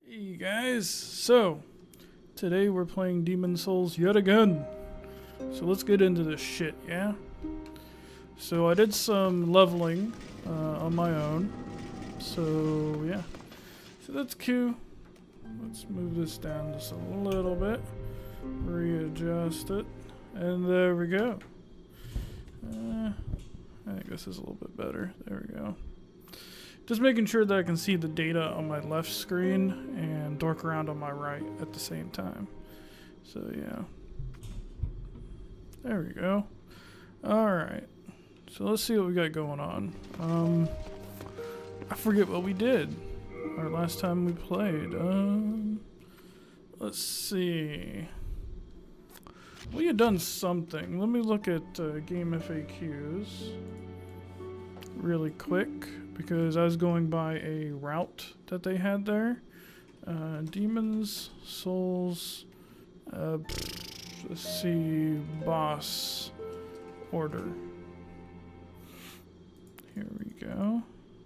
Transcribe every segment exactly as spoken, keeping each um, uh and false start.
Hey guys, so today we're playing Demon's Souls yet again. So let's get into this shit, yeah? So I did some leveling uh, on my own. So yeah, so that's cool. Let's move this down just a little bit, readjust it, and there we go. Uh, I think this is a little bit better. There we go. Just making sure that I can see the data on my left screen and dork around on my right at the same time. So yeah. There we go. Alright. So let's see what we got going on. Um, I forget what we did our last time we played. Um, let's see. We had done something. Let me look at uh, game F A Qs really quick, because I was going by a route that they had there. Uh, Demon's Souls, uh, let's see, boss order. Here we go.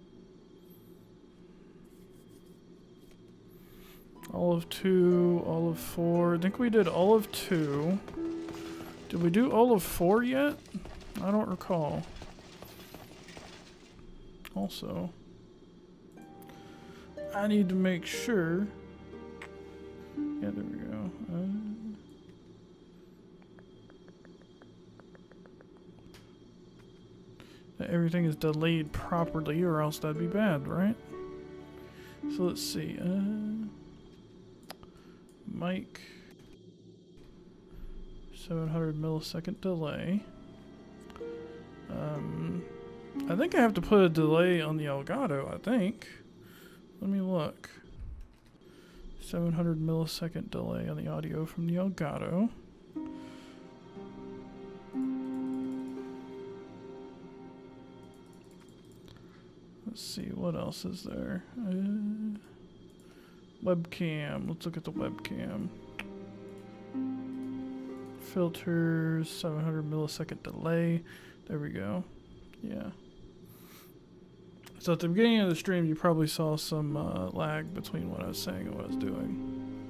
All of two, all of four. I think we did all of two. Did we do all of four yet? I don't recall. Also, I need to make sure. Yeah, there we go. Uh, that everything is delayed properly, or else that'd be bad, right? So let's see. Uh, mic, seven hundred millisecond delay. Um. I think I have to put a delay on the Elgato, I think. Let me look. seven hundred millisecond delay on the audio from the Elgato. Let's see, what else is there? Uh, webcam. Let's look at the webcam. Filters, seven hundred millisecond delay. There we go. Yeah. So at the beginning of the stream, you probably saw some uh, lag between what I was saying and what I was doing.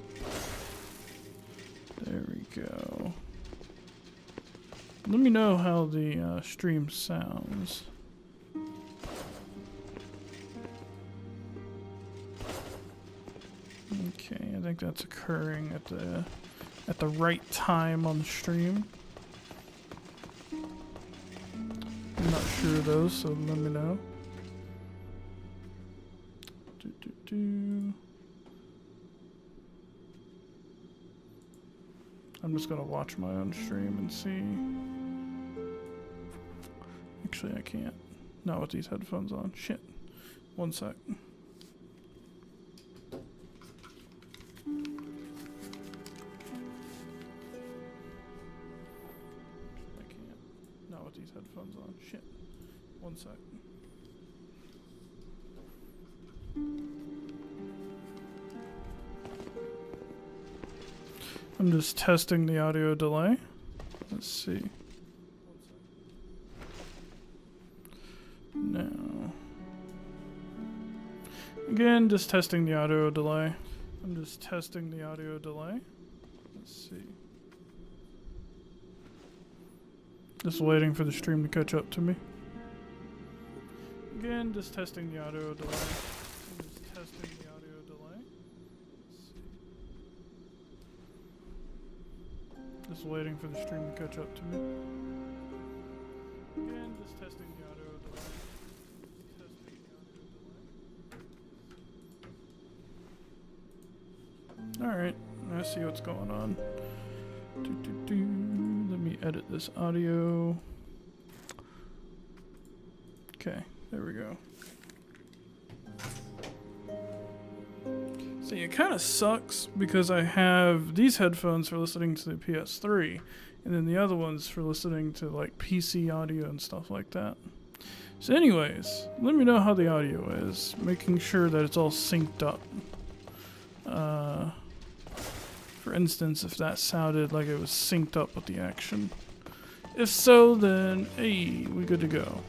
There we go. Let me know how the uh, stream sounds. Okay, I think that's occurring at the at the right time on the stream. I'm not sure though, so let me know. Do, do, do. I'm just gonna watch my own stream and see. Actually, I can't. Not with these headphones on. Shit. One sec. I can't. Not with these headphones on. Shit. One sec. I'm just testing the audio delay. Let's see. Now. Again, just testing the audio delay. I'm just testing the audio delay. Let's see. Just waiting for the stream to catch up to me. Again, just testing the audio delay. I'm just testing the audio delay. Let's see. Just waiting for the stream to catch up to me. Again, just testing the audio delay. Just testing the audio delay. Alright, I see what's going on. Do, do, do. Let me edit this audio. Okay. There we go. See, it kind of sucks because I have these headphones for listening to the P S three, and then the other ones for listening to like P C audio and stuff like that. So anyways, let me know how the audio is, making sure that it's all synced up. Uh, for instance, if that sounded like it was synced up with the action. If so, then hey, we good to go.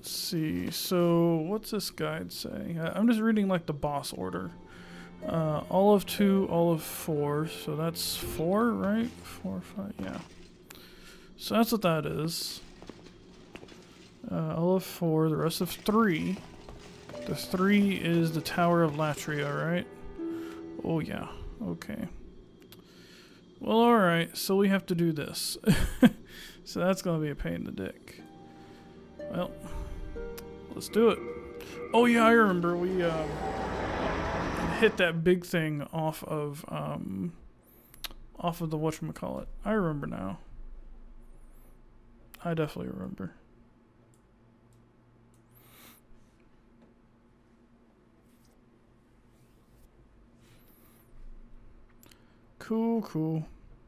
Let's see. So, what's this guide say? I'm just reading like the boss order. Uh, all of two, all of four. So that's four, right? Four, five, yeah. So that's what that is. Uh, all of four, the rest of three. The three is the Tower of Latria, right? Oh yeah, okay. Well, alright, so we have to do this. So that's gonna be a pain in the dick. Well, let's do it. Oh yeah, I remember we um, hit that big thing off of um, off of the whatchamacallit. I remember now. I definitely remember. Cool, cool.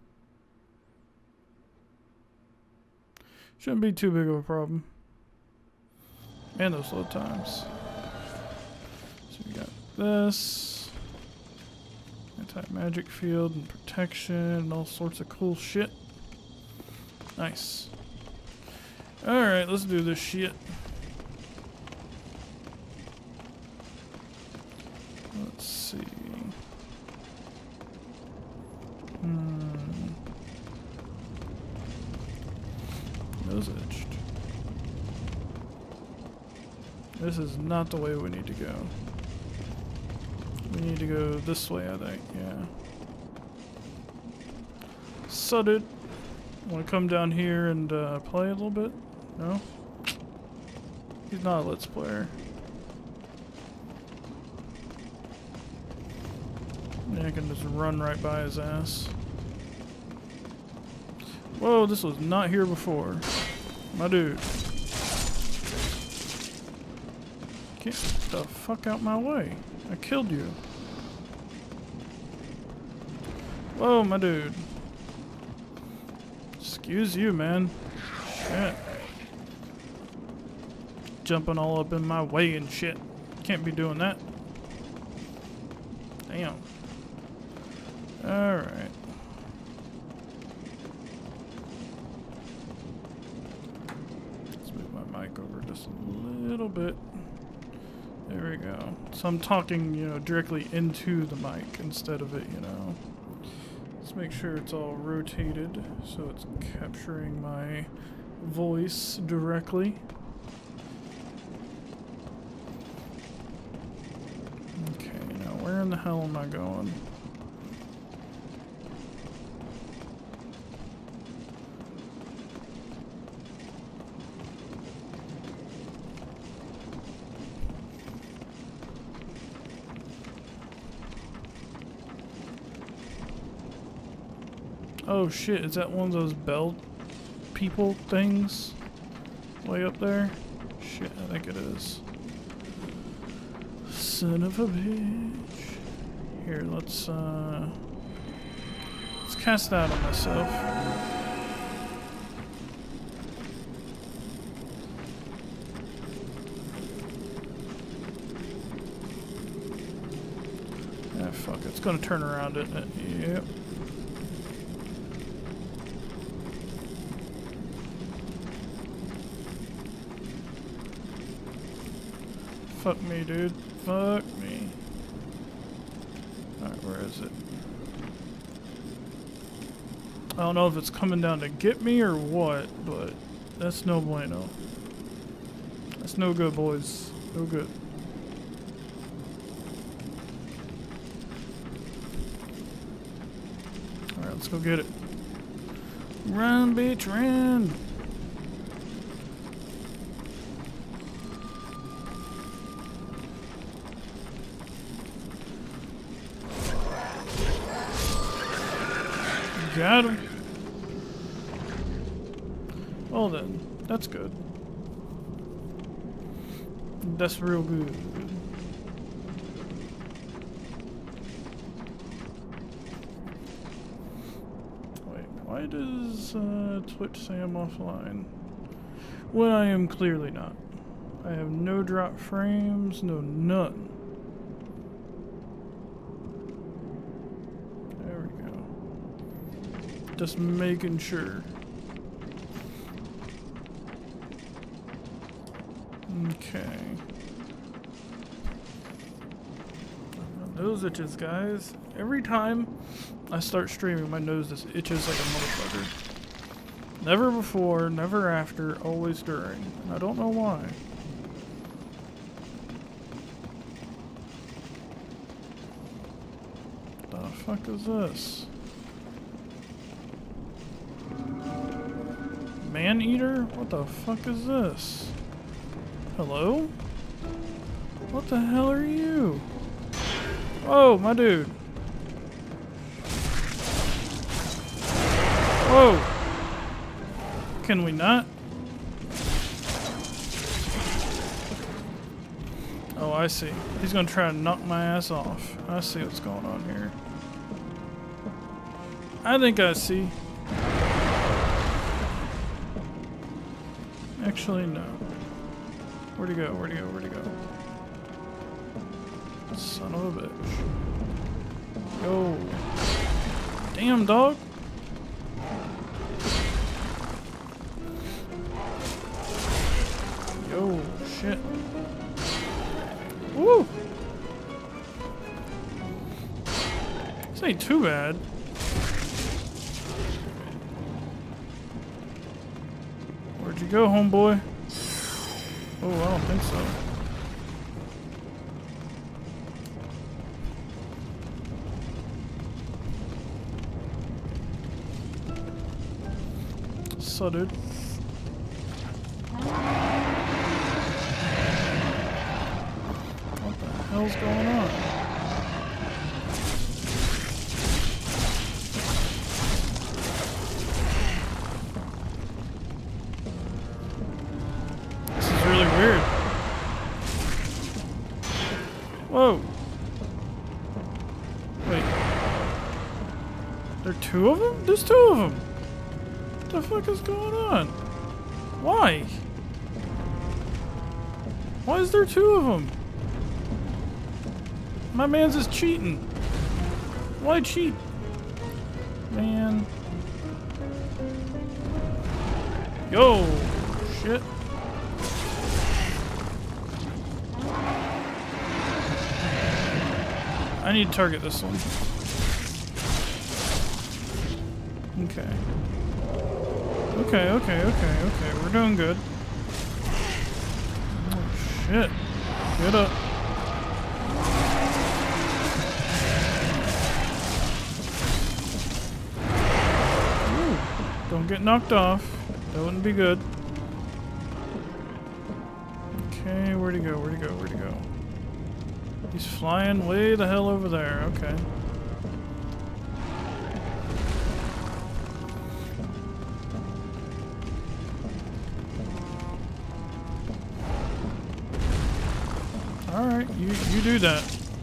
Shouldn't be too big of a problem. And those load times. So we got this. Anti-magic field and protection and all sorts of cool shit. Nice. Alright, let's do this shit. Let's see. Hmm. Nose edged. This is not the way we need to go. We need to go this way, I think, yeah. Sudded. Want to come down here and uh, play a little bit? No? He's not a Let's Player. Yeah, I can just run right by his ass. Whoa, this was not here before. My dude. Get the fuck out my way. I killed you. Whoa, my dude. Excuse you, man. Shit. Jumping all up in my way and shit. Can't be doing that. Damn. Alright. Let's move my mic over just a little bit. There we go. So I'm talking, you know, directly into the mic instead of it, you know. Let's make sure it's all rotated so it's capturing my voice directly. Okay, now where in the hell am I going? Oh shit, is that one of those bell people things? Way up there? Shit, I think it is. Son of a bitch. Here, let's uh let's cast that on myself. Ah fuck, it's gonna turn around, isn't it? Yep. Fuck me, dude. Fuck me. Alright, where is it? I don't know if it's coming down to get me or what, but that's no bueno. That's no good, boys. No good. Alright, let's go get it. Run, bitch, run! Got him. Well then, that's good. That's real good. Wait, why does uh, Twitch say I'm offline? When I am clearly not. I have no drop frames, no none. Just making sure. Okay. My nose itches, guys. Every time I start streaming, my nose just itches like a motherfucker. Never before, never after, always during. And I don't know why. The fuck is this? Man-eater? What the fuck is this? Hello? What the hell are you? Whoa, my dude. Whoa! Can we not? Oh, I see. He's gonna try to knock my ass off. I see what's going on here. I think I see. Actually, no. Where'd he go? Where'd he go? Where'd he go? Son of a bitch. Yo. Damn, dog. Yo, shit. Woo! This ain't too bad. Where'd you go, homeboy? Oh, I don't think so. So, dude. What the hell's going on? This is really weird. Whoa. Wait. There are two of them? There's two of them. What the fuck is going on? Why? Why is there two of them? My man's just cheating. Why cheat? Man. Yo, shit. I need to target this one. Okay. Okay, okay, okay, okay. We're doing good. Oh, shit. Get up. Ooh, don't get knocked off. That wouldn't be good. Okay, where'd he go? Where'd he go? Where'd he go? He's flying way the hell over there. Okay. Alright, you, you do that.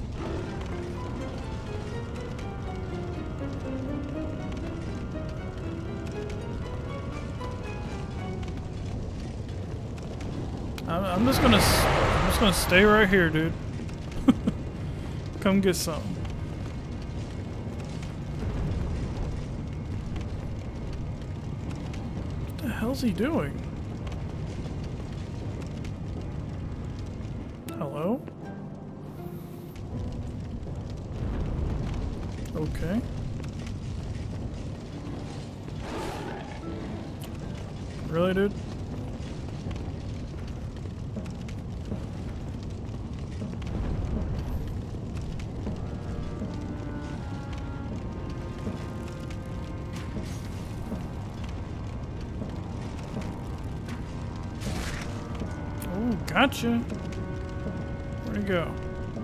I'm, I'm just gonna, I'm just gonna stay right here, dude. Come get some. What the hell's he doing? Hello? Okay. Really, dude? Oh, gotcha. Where'd he go?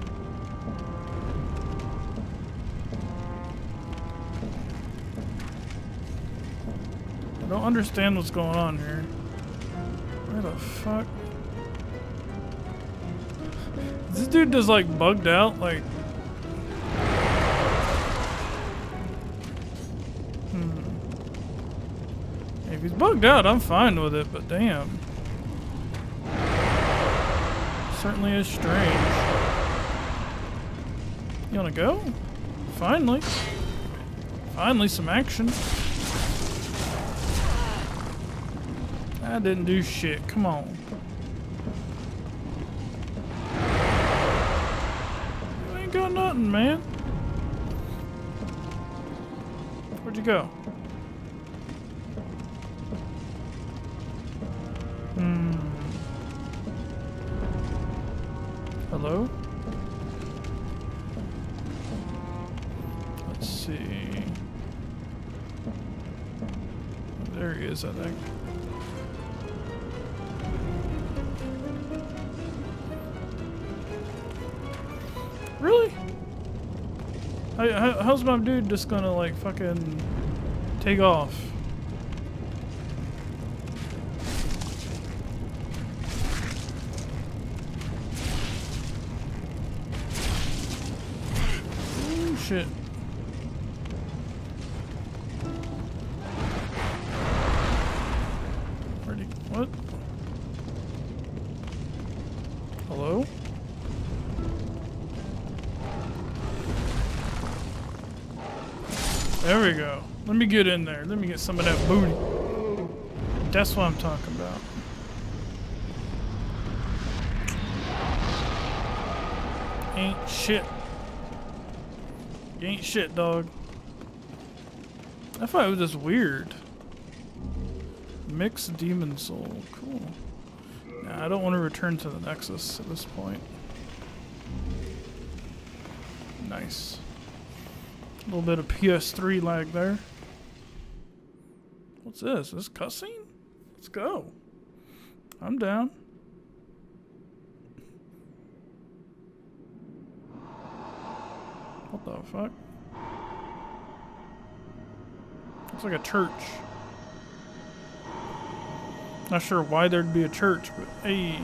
I don't understand what's going on here. Where the fuck? Is this dude just like bugged out? Like, hmm. If he's bugged out, I'm fine with it, but damn. Certainly is strange. You wanna go? Finally. Finally some action. I didn't do shit. Come on. doing nothing, man. Where'd you go? Hmm. Hello? Let's see. There he is, I think. Really? How, how, how's my dude just gonna like fucking take off? Oh shit. Ready? What? Hello? There we go. Let me get in there. Let me get some of that booty. That's what I'm talking about. Ain't shit. You ain't shit, dog. I thought it was just weird. Mixed demon soul. Cool. Nah, I don't want to return to the Nexus at this point. Nice. A little bit of P S three lag there. What's this? Is this cutscene? Let's go. I'm down. What the fuck? Looks like a church. Not sure why there'd be a church, but hey.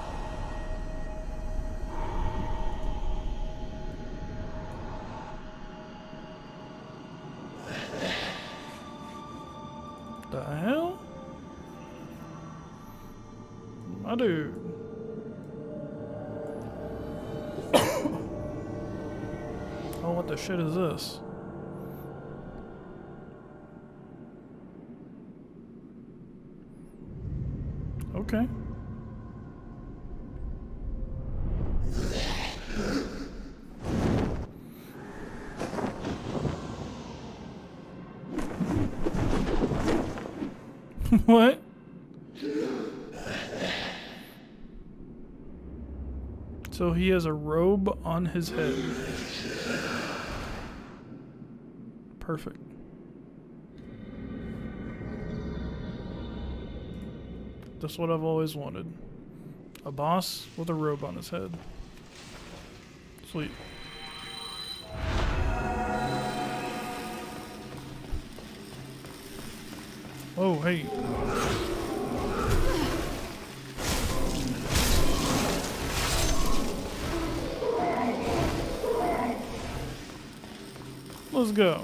The hell? My dude. Oh, what the shit is this? Okay. What? So he has a robe on his head. Perfect. That's what I've always wanted. A boss with a robe on his head. Sweet. Oh, hey. Let's go.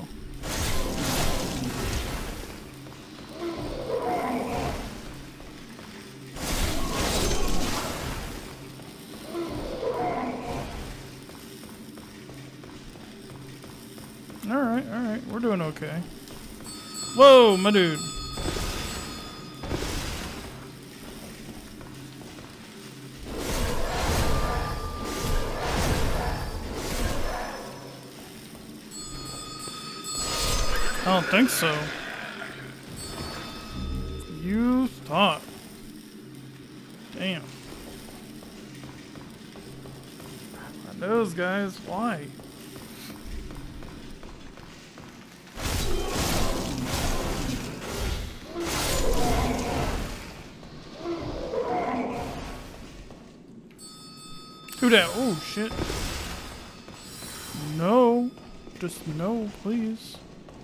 Alright, alright. We're doing okay. Whoa, my dude. I don't think so. You thought. Damn. Those guys, why? Do that. Oh, shit. No. Just no, please.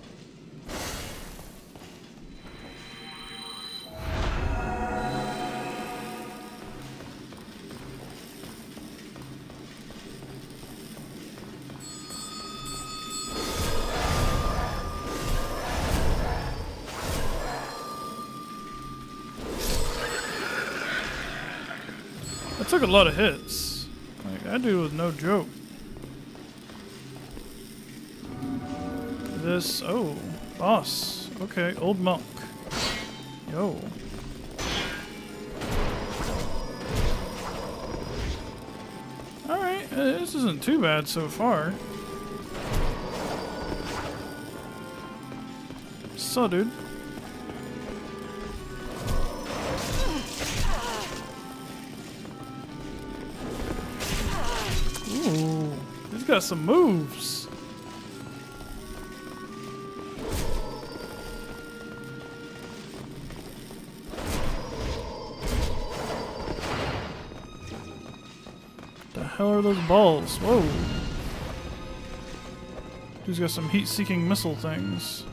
That took a lot of hits. Like, that dude was no joke. This, oh, boss. Okay, old monk. Yo. Alright, Eh, this isn't too bad so far. So, dude. Ooh, he's got some moves. The hell are those balls? Whoa. He's got some heat-seeking missile things.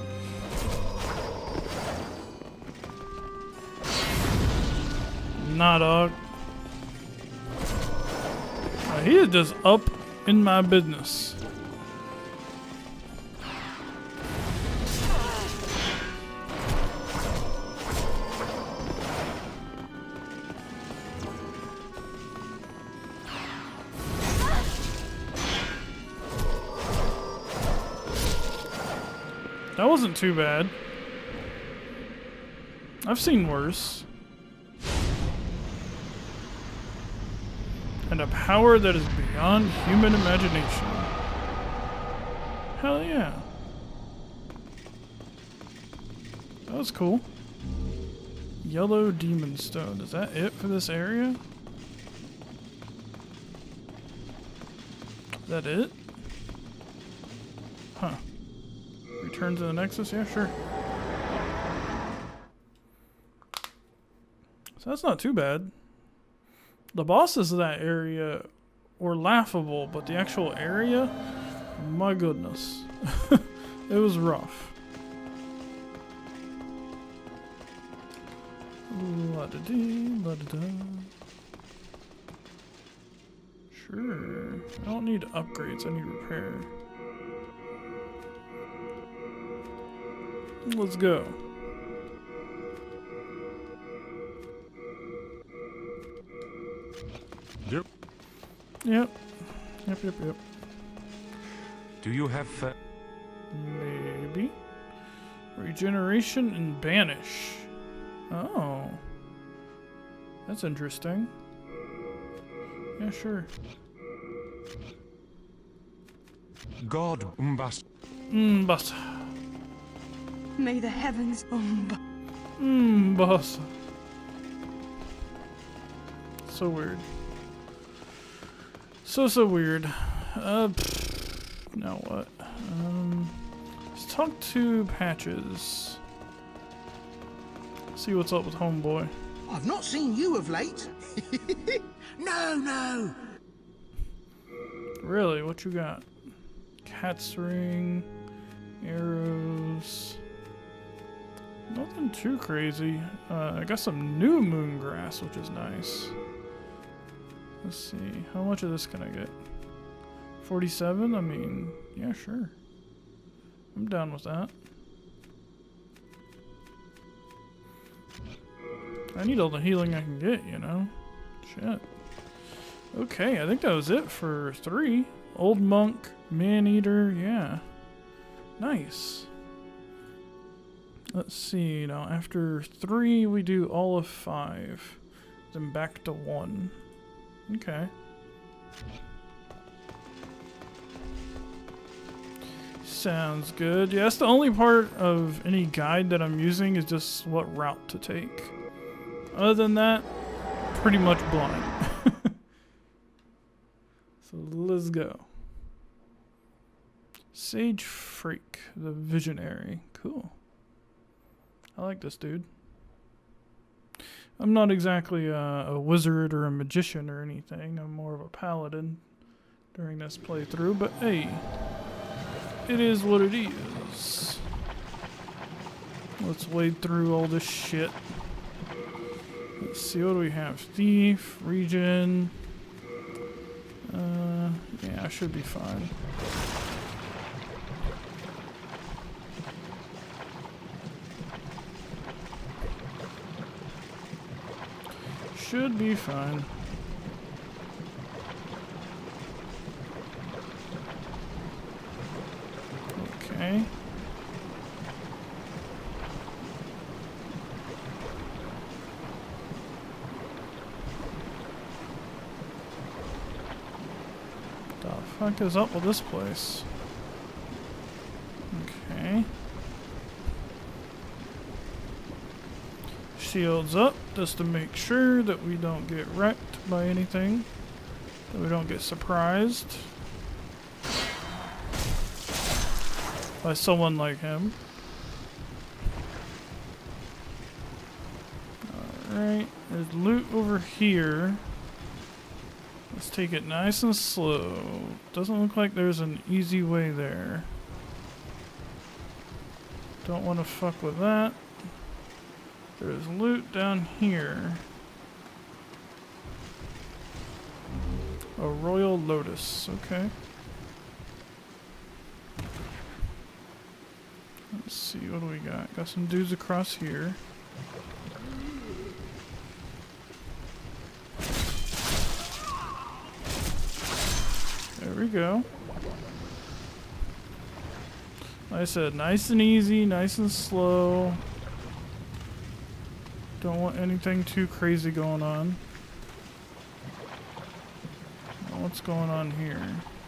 Nah, dog. Uh, he is just up in my business. That wasn't too bad. I've seen worse. And a power that is beyond human imagination. Hell yeah. That was cool. Yellow Demon Stone. Is that it for this area? Is that it? Huh. Return to the Nexus? Yeah, sure. So that's not too bad. The bosses of that area were laughable, but the actual area, my goodness. It was rough. La-da-dee, la-da-da. Sure. I don't need upgrades, I need repair. Let's go. Yep. Yep. Yep, yep, yep. Do you have... Uh... Maybe. Regeneration and banish. Oh. That's interesting. Yeah, sure. God Umbas. Mmbasa. May the heavens umb. Mmbasa. So weird. So, so weird. Uh, pfft, now what? Um, let's talk to Patches. See what's up with Homeboy. I've not seen you of late. No, no. Really? What you got? Cat's ring, arrows. Nothing too crazy. Uh, I got some new moon grass, which is nice. Let's see. How much of this can I get? forty-seven? I mean, yeah, sure. I'm down with that. I need all the healing I can get, you know? Shit. Okay, I think that was it for three. Old Monk, Man-Eater, yeah. Nice. Let's see, now after three, we do all of five. Then back to one. Okay. Sounds good. Yeah, that's the only part of any guide that I'm using is just what route to take. Other than that, pretty much blind. So let's go. Sage Freak, the Visionary. Cool. I like this dude. I'm not exactly a, a wizard or a magician or anything. I'm more of a paladin during this playthrough, but hey, it is what it is. Let's wade through all this shit. Let's see, what do we have? Thief, Regen. Uh, yeah, I should be fine. Should be fine. Okay. fuck is up with this place? Okay. Shields up just to make sure that we don't get wrecked by anything. That we don't get surprised by someone like him. Alright, there's loot over here. Let's take it nice and slow. Doesn't look like there's an easy way there. Don't want to fuck with that. There's loot down here. A Royal Lotus, okay. Let's see, what do we got? Got some dudes across here. There we go. Like I said, nice and easy, nice and slow. Don't want anything too crazy going on. What's going on here?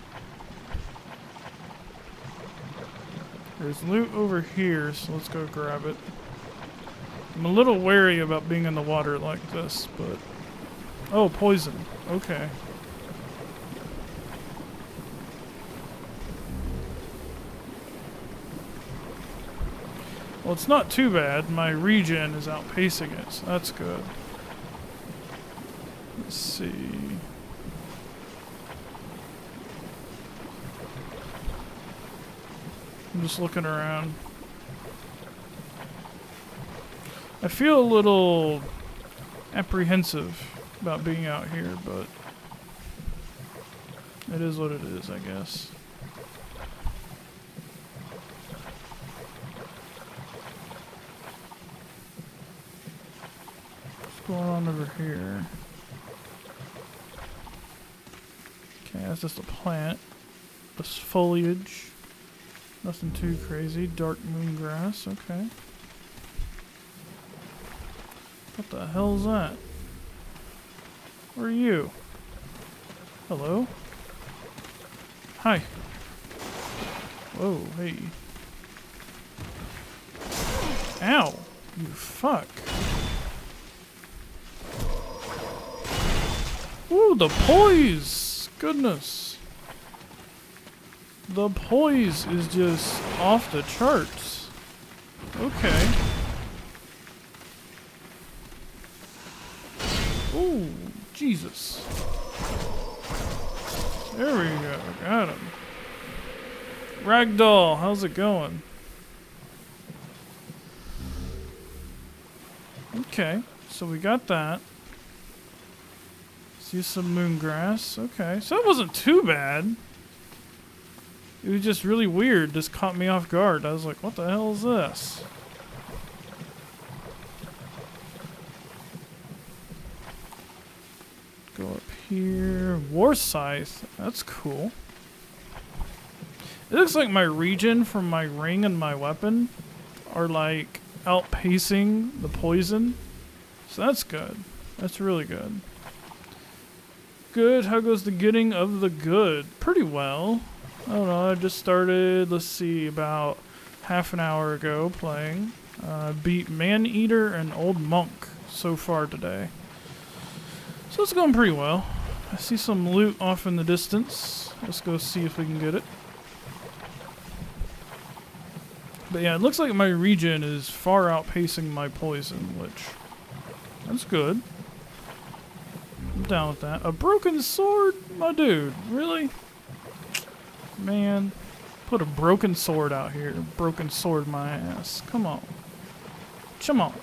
There's loot over here, so let's go grab it. I'm a little wary about being in the water like this, but... Oh, poison. Okay. Well, it's not too bad. My regen is outpacing it, so that's good. Let's see... I'm just looking around. I feel a little apprehensive about being out here, but it is what it is, I guess. What's going on over here? Okay, that's just a plant. This foliage. Nothing too crazy. Dark moon grass, okay. What the hell's that? Where are you? Hello? Hi. Whoa, hey. Ow! You fuck. Ooh, the poise! Goodness. The poise is just off the charts. Okay. Ooh, Jesus. There we go. Got him. Ragdoll, how's it going? Okay, so we got that. See some moongrass. Okay, so that wasn't too bad. It was just really weird. Just caught me off guard. I was like, what the hell is this? Go up here. War Scythe. That's cool. It looks like my regen from my ring and my weapon are like outpacing the poison. So that's good. That's really good. Good. How goes the getting of the good? Pretty well. I don't know, I just started, let's see, about half an hour ago playing. Uh, beat Man-Eater and Old Monk so far today. So it's going pretty well. I see some loot off in the distance. Let's go see if we can get it. But yeah, it looks like my regen is far outpacing my poison, which, that's good. I'm down with that. A broken sword? My dude, really? Man, put a broken sword out here. Broken sword my ass. Come on. Come on.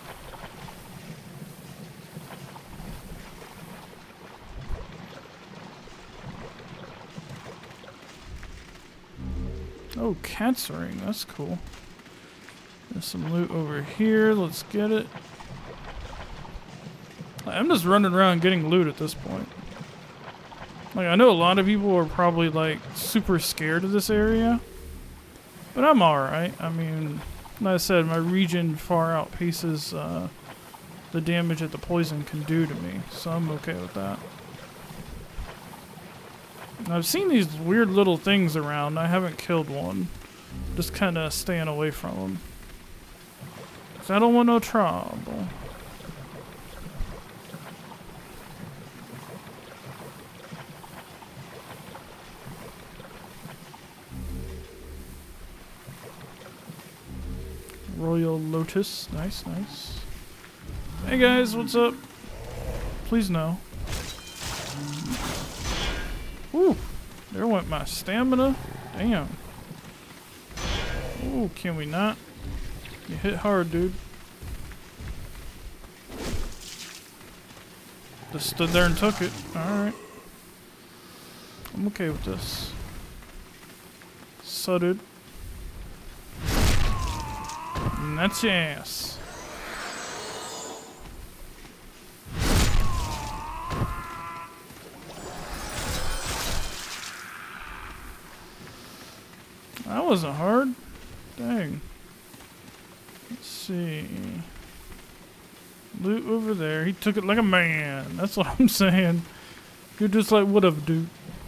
Oh, cat's ring. That's cool. There's some loot over here. Let's get it. I'm just running around getting loot at this point. Like, I know a lot of people are probably, like, super scared of this area. But I'm alright. I mean, like I said, my regen far outpaces uh, the damage that the poison can do to me. So I'm okay with that. I've seen these weird little things around. I haven't killed one. Just kind of staying away from them. 'Cause I don't want no trouble. Royal Lotus. Nice, nice. Hey guys, what's up? Please no. Woo! There went my stamina. Damn. Ooh, can we not? You hit hard, dude. Just stood there and took it. Alright. I'm okay with this. So, dude. And that's your ass. That wasn't hard. Dang. Let's see. Loot over there. He took it like a man. That's what I'm saying. You're just like, whatever, dude.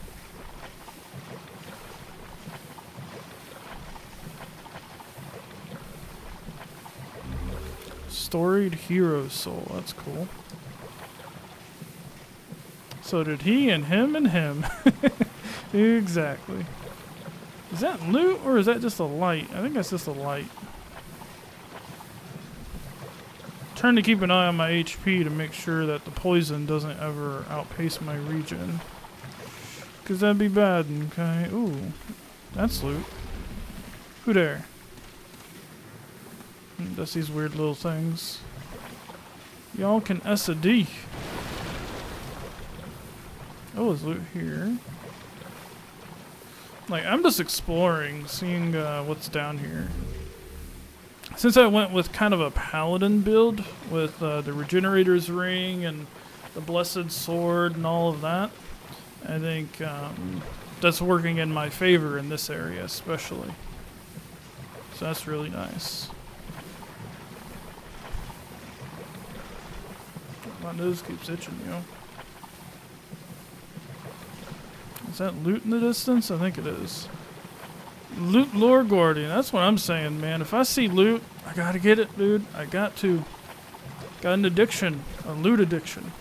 Storied hero soul. That's cool. So did he and him and him. Exactly. Is that loot or is that just a light? I think that's just a light. Trying to keep an eye on my H P to make sure that the poison doesn't ever outpace my regen. Cause that'd be bad, okay? Ooh. That's loot. Who there? That's these weird little things. Y'all can S a D. Oh, there's loot here. Like, I'm just exploring, seeing uh, what's down here. Since I went with kind of a paladin build, with uh, the regenerator's ring and the blessed sword and all of that, I think um, that's working in my favor in this area especially. So that's really nice. My nose keeps itching, you know. Is that loot in the distance? I think it is. Loot Lore Guardian. That's what I'm saying, man. If I see loot, I gotta get it, dude. I got to. Got an addiction. A loot addiction.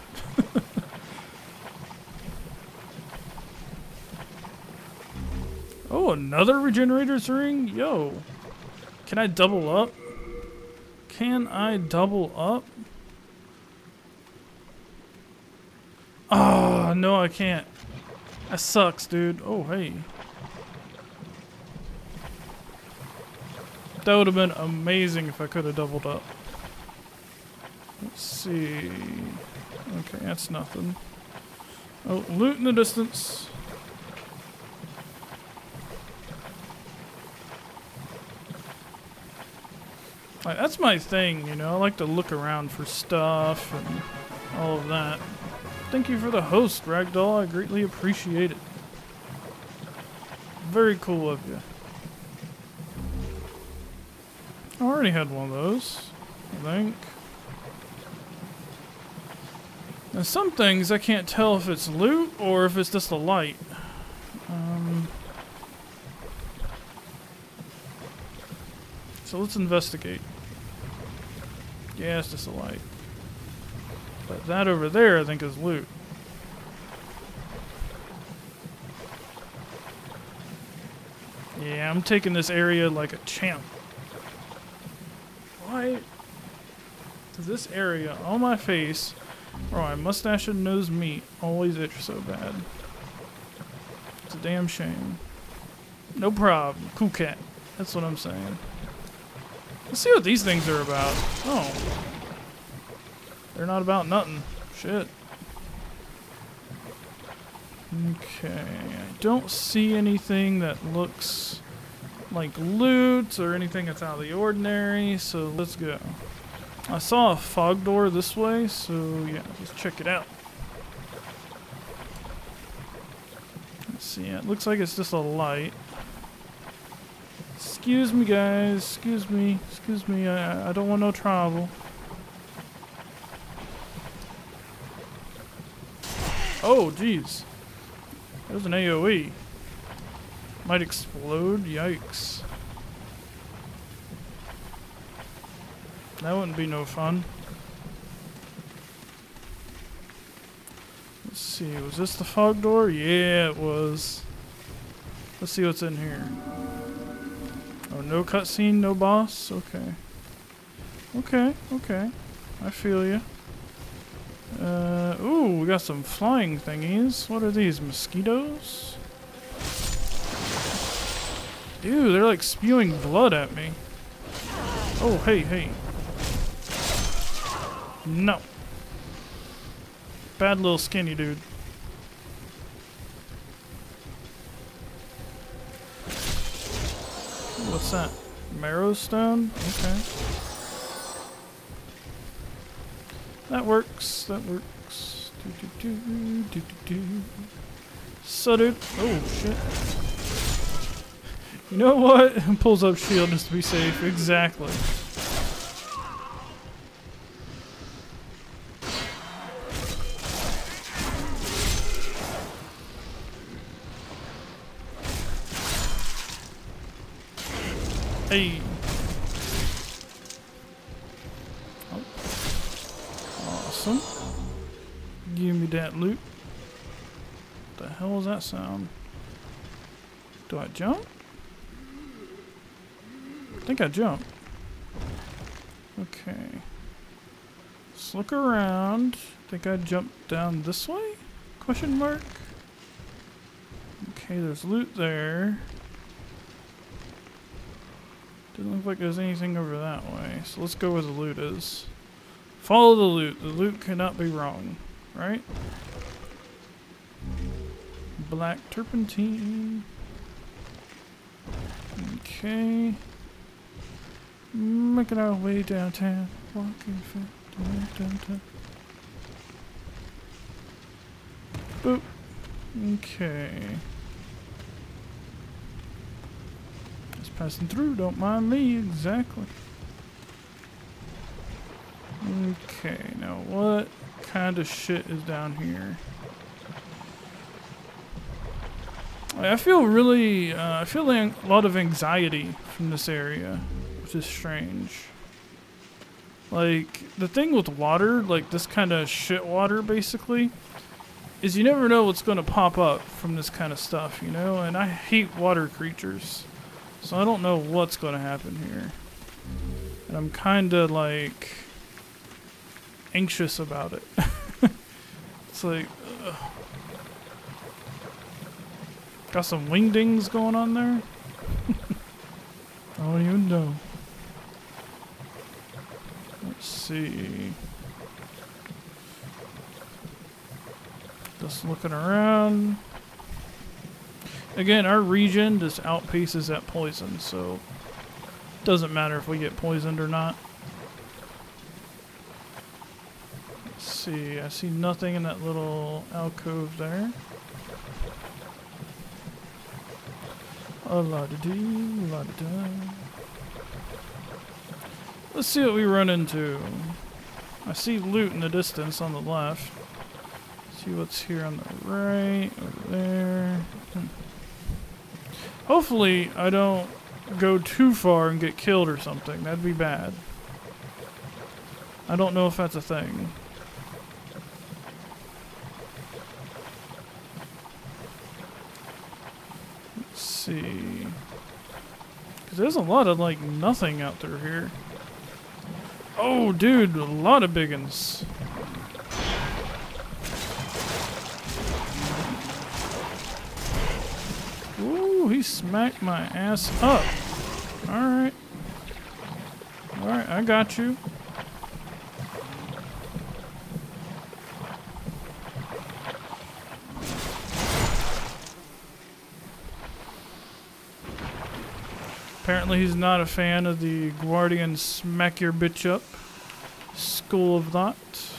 Oh, another regenerator's ring? Yo. Can I double up? Can I double up? Oh, no, I can't. That sucks, dude. Oh, hey. That would have been amazing if I could have doubled up. Let's see. Okay, that's nothing. Oh, loot in the distance. Like, that's my thing, you know? I like to look around for stuff and all of that. Thank you for the host, Ragdoll. I greatly appreciate it. Very cool of you. I already had one of those, I think. And some things I can't tell if it's loot or if it's just a light. Um, so let's investigate. Yeah, it's just a light. But that over there, I think, is loot. Yeah, I'm taking this area like a champ. Why does this area on my face, or my mustache and nose meat, always itch so bad? It's a damn shame. No problem. Cool cat. That's what I'm saying. Let's see what these things are about. Oh. They're not about nothing. Shit. Okay. I don't see anything that looks like loot or anything that's out of the ordinary, so let's go. I saw a fog door this way, so yeah, let's check it out. Let's see. It looks like it's just a light. Excuse me, guys. Excuse me. Excuse me. I, I don't want no trouble. Oh, jeez. There's an A O E. Might explode? Yikes. That wouldn't be no fun. Let's see, was this the fog door? Yeah, it was. Let's see what's in here. Oh, no cutscene, no boss? Okay. Okay, okay. I feel you. Uh, ooh, we got some flying thingies. What are these, mosquitoes? Ew, they're like spewing blood at me. Oh, hey, hey. No. Bad little skinny dude. What's that? Marrow stone? Okay. That works. That works. Do, do, do, do, do, do. So, dude. Oh, shit. You know what? Pulls up shield just to be safe. Exactly. Hey. Oh. Awesome. Give me that loot. What the hell was that sound? Do I jump? I think I jumped. Okay. Let's look around. I think I jumped down this way? Question mark? Okay, there's loot there. Doesn't look like there's anything over that way. So let's go where the loot is. Follow the loot. The loot cannot be wrong. Right? Black turpentine. Okay. Making our way downtown. Walking fast. Downtown. Boop. Okay. Just passing through, don't mind me, exactly. Okay, now what kind of shit is down here? I feel really, uh, I feel like a lot of anxiety from this area, which is strange. Like, the thing with water, like this kind of shit water basically, is you never know what's going to pop up from this kind of stuff, you know? And I hate water creatures. So I don't know what's going to happen here. And I'm kind of like anxious about it. It's like, ugh. Got some wingdings going on there. I don't even know. Let's see. Just looking around. Again, our region just outpaces that poison, so it doesn't matter if we get poisoned or not. Let's see, I see nothing in that little alcove there. A la da dee, la da da. Let's see what we run into. I see loot in the distance on the left. See what's here on the right, over there. Hmm. Hopefully I don't go too far and get killed or something. That'd be bad. I don't know if that's a thing. Let's see. Because there's a lot of, like, nothing out through here. Oh, dude, a lot of biggins. Ooh, he smacked my ass up. Alright. Alright, I got you. Apparently he's not a fan of the Guardian smack your bitch up school of thought.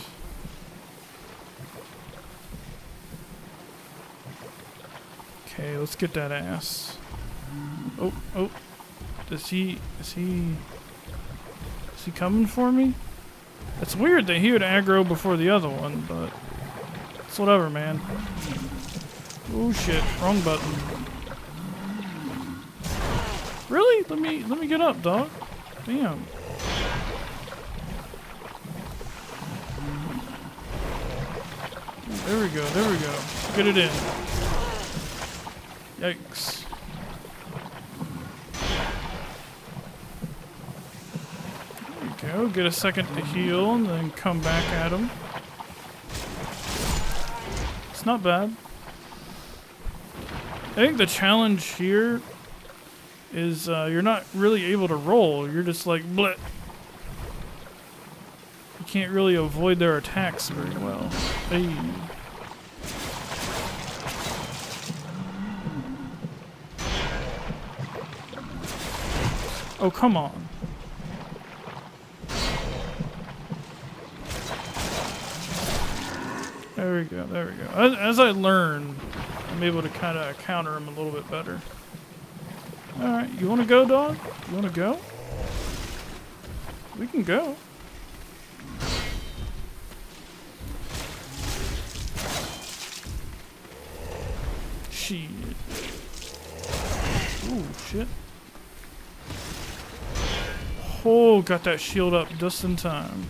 Okay, let's get that ass. Oh, oh. Is he, is he, is he coming for me? It's weird that he would aggro before the other one, but it's whatever, man. Oh shit, wrong button. Really? Let me let me get up, dog. Damn. There we go, there we go. Get it in. Yikes. There we go. Get a second to heal and then come back at him. It's not bad. I think the challenge here is uh, you're not really able to roll. You're just like, bleh. You can't really avoid their attacks very well. Hey. Oh, come on. There we go, there we go. As, as I learn, I'm able to kind of counter him a little bit better. Alright, you want to go, dog? You want to go? We can go. Shit. Ooh, shit. Oh, got that shield up just in time.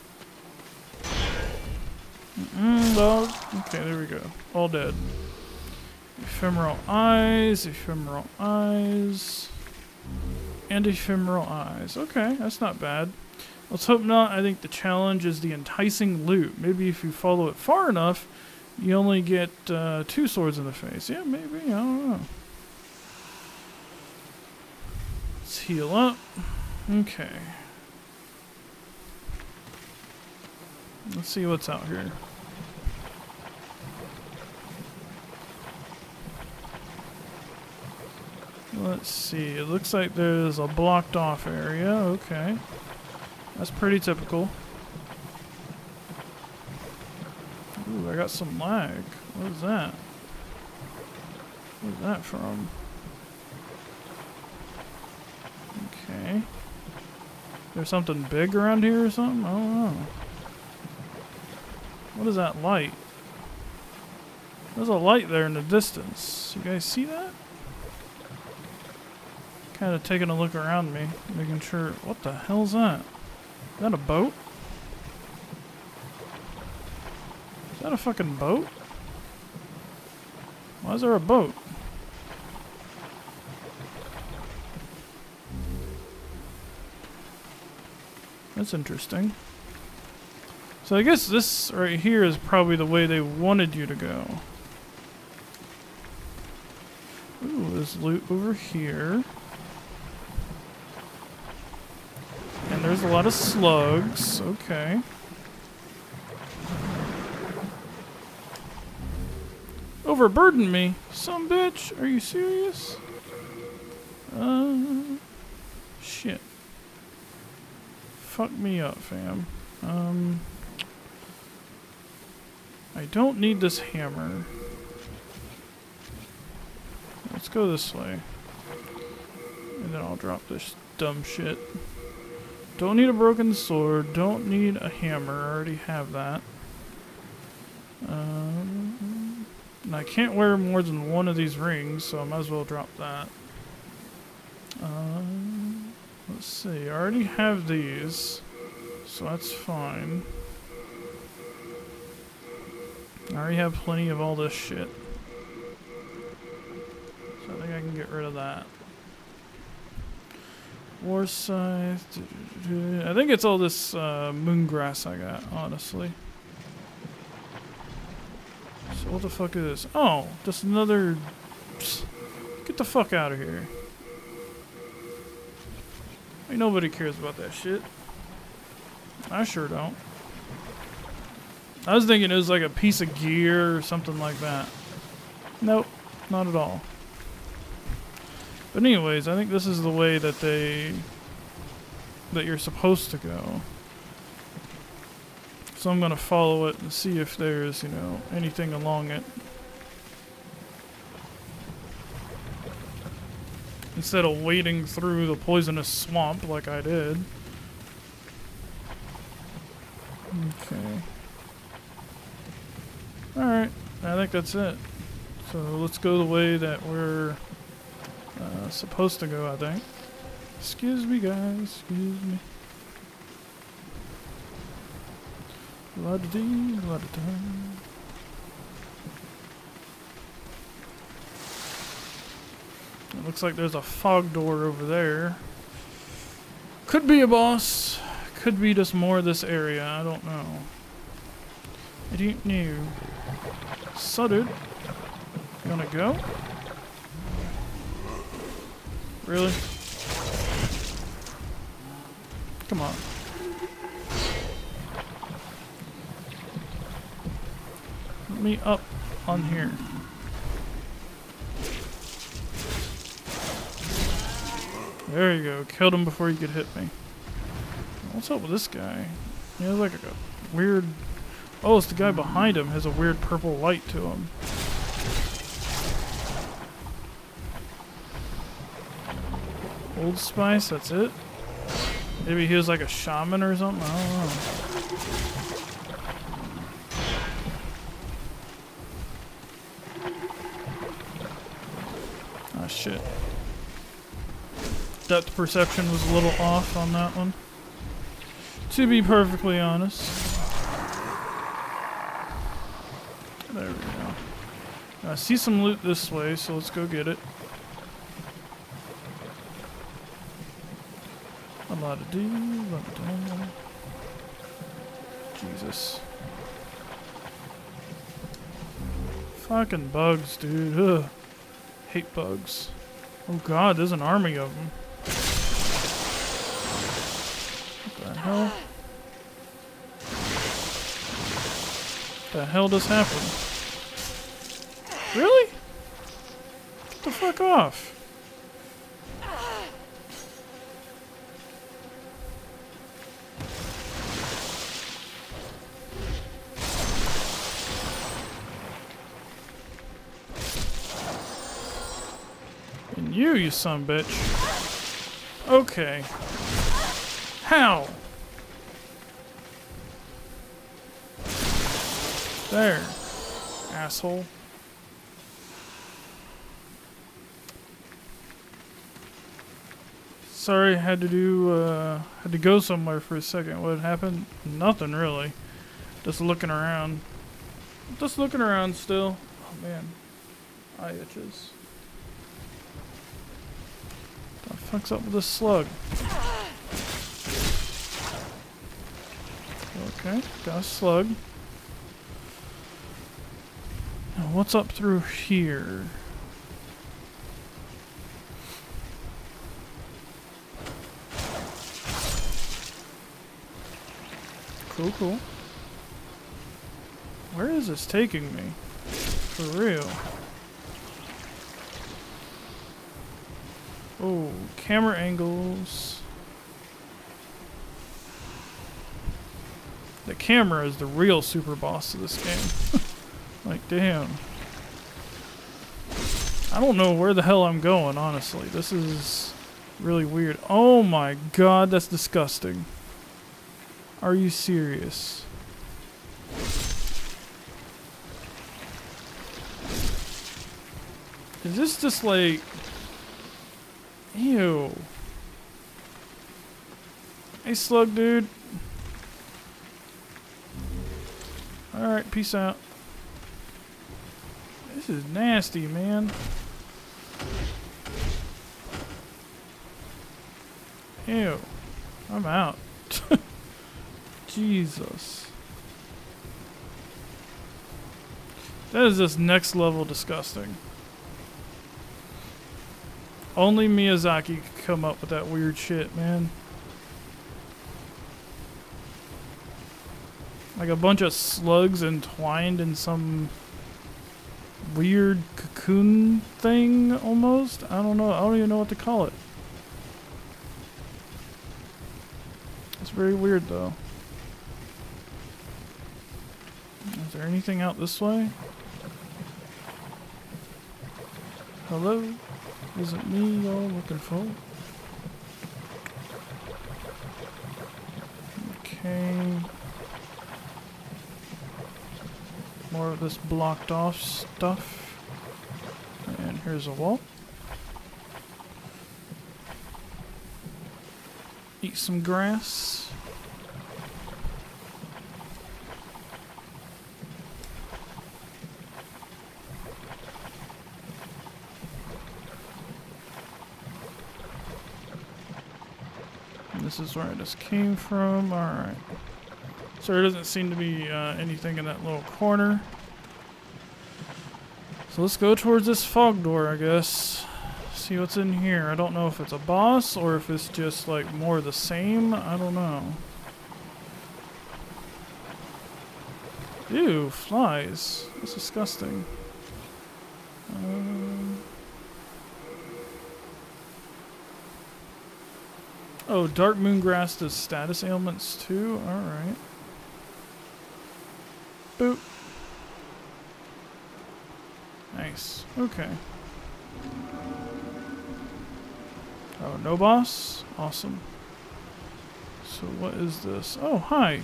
Mm-mm, dog. Okay, there we go. All dead. Ephemeral eyes, ephemeral eyes, and ephemeral eyes. Okay, that's not bad. Let's hope not. I think the challenge is the enticing loot. Maybe if you follow it far enough, you only get uh, two swords in the face. Yeah, maybe. I don't know. Let's heal up. Okay. Let's see what's out here. Let's see. It looks like there's a blocked off area. Okay. That's pretty typical. Ooh, I got some lag. What is that? Where's that from? Okay. There's something big around here or something? I don't know. What is that light? There's a light there in the distance. You guys see that? Kind of taking a look around me, making sure. What the hell's that? Is that a boat? Is that a fucking boat? Why is there a boat? That's interesting. So I guess this right here is probably the way they wanted you to go. Ooh, there's loot over here. And there's a lot of slugs. Okay. Overburden me. Some bitch. Are you serious? Uh, shit. Fuck me up, fam. Um, I don't need this hammer. Let's go this way. And then I'll drop this dumb shit. Don't need a broken sword. Don't need a hammer. I already have that. Um, and I can't wear more than one of these rings, so I might as well drop that. Um, let's see. I already have these, so that's fine. I already have plenty of all this shit. So I think I can get rid of that. War scythe. I think it's all this uh, moongrass I got, honestly. So what the fuck is this? Oh, just another. Psst. Get the fuck out of here. Ain't nobody cares about that shit. I sure don't. I was thinking it was like a piece of gear or something like that. Nope, not at all. But anyways, I think this is the way that they that you're supposed to go. So I'm gonna follow it and see if there's, you know, anything along it. Instead of wading through the poisonous swamp like I did. Okay. Alright, I think that's it. So let's go the way that we're uh, supposed to go, I think. Excuse me, guys. Excuse me. La da dee, la da da. It looks like there's a fog door over there. Could be a boss. Could be just more of this area. I don't know. I don't know. So, dude. You wanna go? Really? Come on. Let me up on here. There you go. Killed him before he could hit me. What's up with this guy? He has like a weird... Oh, it's the guy behind him has a weird purple light to him. Old Spice, that's it? Maybe he was like a shaman or something? I don't know. Ah, shit. Depth perception was a little off on that one. To be perfectly honest. There we go. I see some loot this way, so let's go get it. A lot of D, a lot of D. Jesus. Fucking bugs, dude. Ugh. Hate bugs. Oh god, there's an army of them. What the hell? What the hell just happened? Really? Get the fuck off. And you, you son of a bitch. Okay. How? There. Asshole. Sorry, had to do, uh, had to go somewhere for a second. What happened? Nothing really. Just looking around. Just looking around still. Oh man. Eye itches. What the fuck's up with this slug? Okay, got a slug. Now what's up through here? Cool, cool. Where is this taking me? For real. Oh, camera angles. The camera is the real super boss of this game. Like, damn. I don't know where the hell I'm going, honestly. This is really weird. Oh my god, that's disgusting. Are you serious? Is this just like... Ew. Hey, slug dude. Alright, peace out. This is nasty, man. Ew. I'm out. Jesus. That is just next level disgusting. Only Miyazaki could come up with that weird shit, man. Like a bunch of slugs entwined in some weird cocoon thing, almost? I don't know. I don't even know what to call it. It's very weird, though. Is there anything out this way? Hello? Is it me y'all looking for? Okay. More of this blocked off stuff. Here's a wall. Eat some grass. And this is where I just came from. Alright. So there doesn't seem to be uh, anything in that little corner. So let's go towards this fog door, I guess. See what's in here. I don't know if it's a boss or if it's just like more of the same. I don't know. Ew, flies. That's disgusting. Um, oh, dark moongrass does status ailments too? Alright. Boop. Nice. Okay. Oh, no boss? Awesome. So what is this? Oh, hi.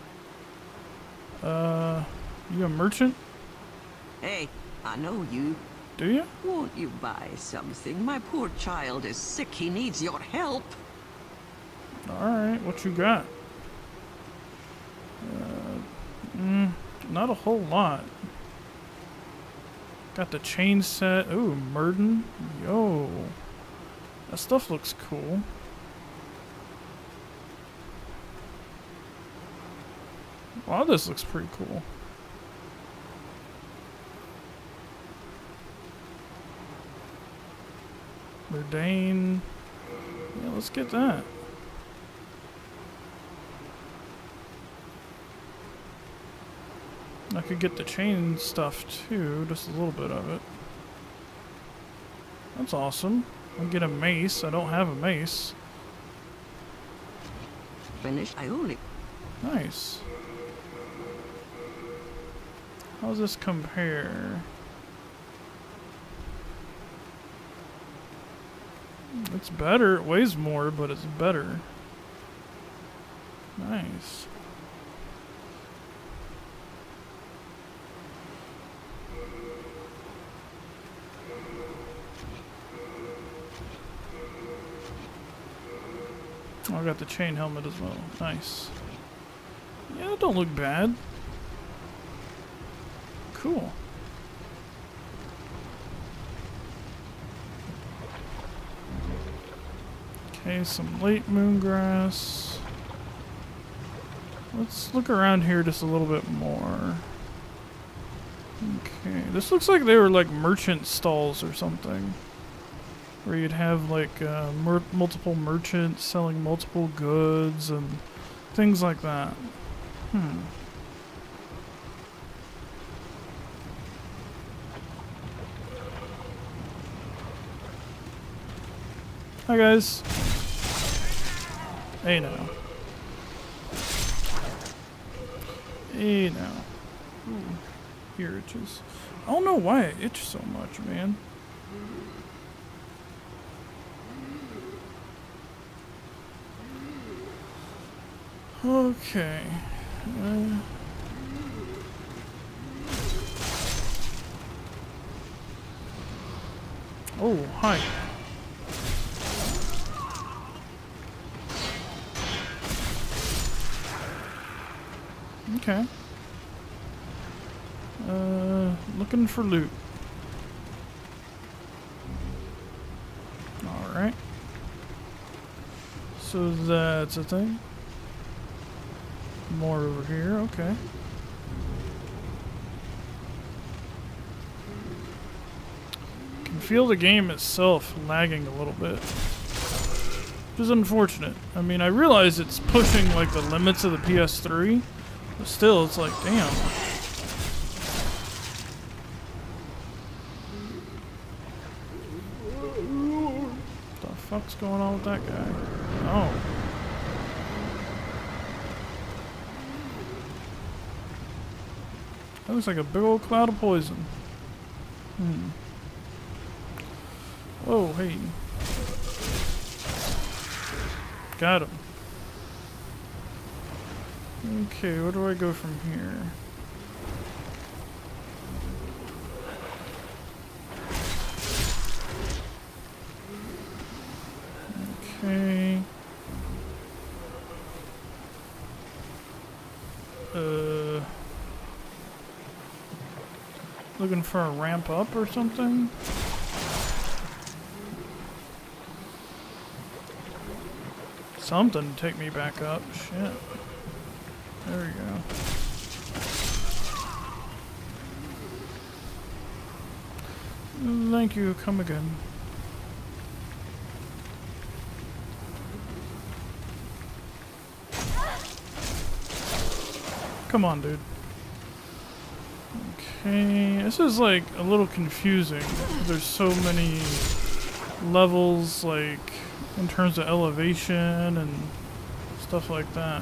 Uh, you a merchant? Hey, I know you. Do you? Won't you buy something? My poor child is sick. He needs your help. Alright, what you got? Uh, mm, not a whole lot. Got the chain set. Ooh, Murden. Yo. That stuff looks cool. Wow, this looks pretty cool. Murdane. Yeah, let's get that. I could get the chain stuff too, just a little bit of it. That's awesome. I'll get a mace. I don't have a mace. Finished. I only. Nice. How does this compare? It's better. It weighs more, but it's better. Nice. Oh, I got the chain helmet as well. Nice. Yeah, it don't look bad. Cool. Okay, some late moongrass. Let's look around here just a little bit more. Okay, this looks like they were like merchant stalls or something. Where you'd have like uh, mer multiple merchants selling multiple goods and things like that. Hmm. Hi guys. Hey now. Hey now. Ooh, ear itches. I don't know why I itch so much, man. Okay. Uh, oh, hi. Okay. Uh, looking for loot. Alright. So that's a thing. More over here, okay. Can feel the game itself lagging a little bit. Which is unfortunate. I mean, I realize it's pushing like the limits of the P S three, but still, it's like, damn. What the fuck's going on with that guy? Oh. That looks like a big old cloud of poison. Hmm. Whoa, hey. Got him. Okay, where do I go from here? Okay. Uh, looking for a ramp up or something? Something to take me back up. Shit. There we go. Thank you. Come again. Come on, dude. Okay, this is like a little confusing. There's so many levels, like in terms of elevation and stuff like that.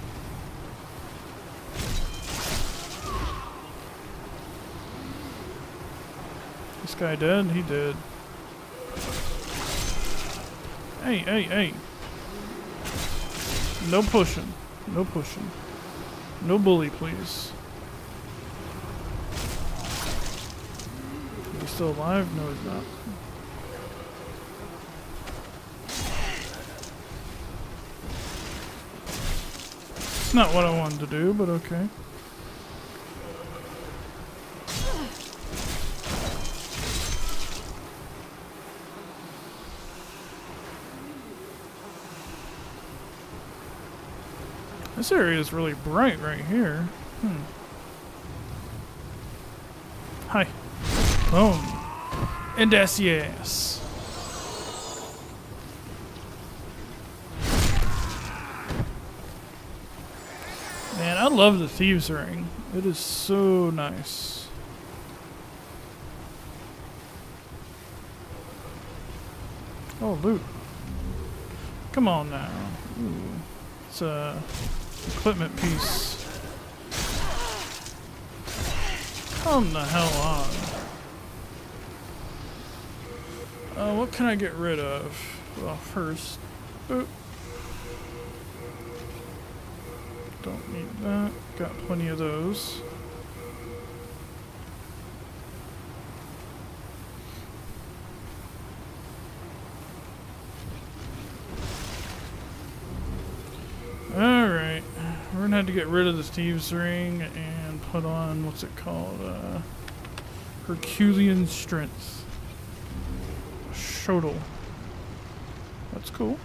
This guy dead? He did. Hey, hey, hey. No pushing. No pushing. No bully, please. Is he still alive? No, he's not. It's not what I wanted to do, but okay. This area is really bright right here. Hmm. Hi. Boom. And that's yes. Man, I love the Thieves' Ring. It is so nice. Oh, loot. Come on now. Ooh. It's a equipment piece. Come the hell on. Uh, what can I get rid of? Well, first. Oop. Don't need that. Got plenty of those. Alright. We're gonna have to get rid of the Thieves' Ring and put on, what's it called? Uh, Herculean Strength. Shodel. That's cool.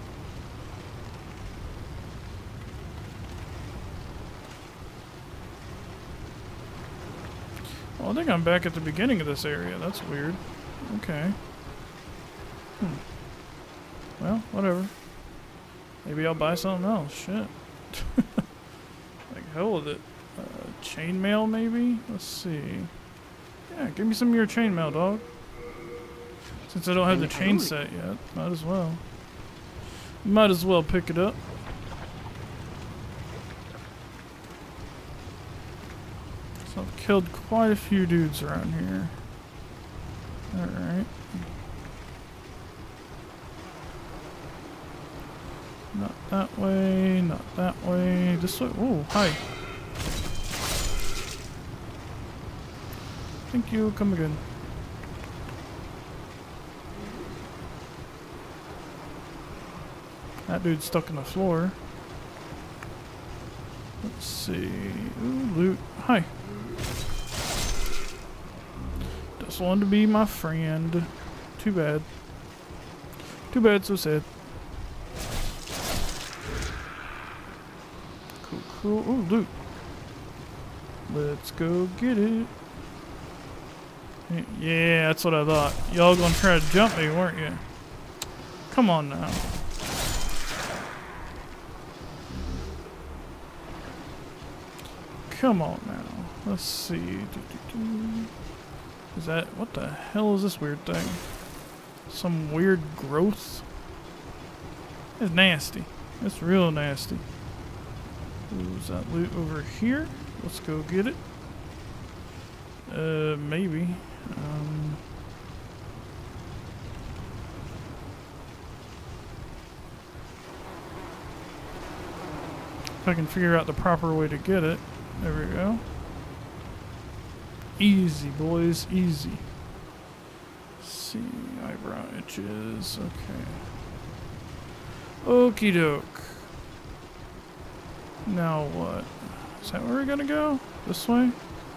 Well, I think I'm back at the beginning of this area. That's weird. Okay. Hmm. Well, whatever. Maybe I'll buy something else. Shit. Like hell with it. Uh, chainmail maybe? Let's see. Yeah, give me some of your chainmail, dog. Since I don't have the chain set yet, might as well. Might as well pick it up. So I've killed quite a few dudes around here. Alright. Not that way, not that way, this way. Oh, hi. Thank you, come again. That dude's stuck in the floor. Let's see. Ooh, loot. Hi. Just wanted to be my friend. Too bad. Too bad, so sad. Cool, cool. Ooh, loot. Let's go get it. Yeah, that's what I thought. Y'all gonna try to jump me, weren't you? Come on now. Come on now. Let's see. Is that... what the hell is this weird thing? Some weird growth? It's nasty. It's real nasty. Ooh, is that loot over here? Let's go get it. Uh, maybe. Um... If I can figure out the proper way to get it. There we go. Easy, boys, easy. Let's see, eyebrow itches, okay. Okie doke. Now what? Is that where we're gonna go? This way?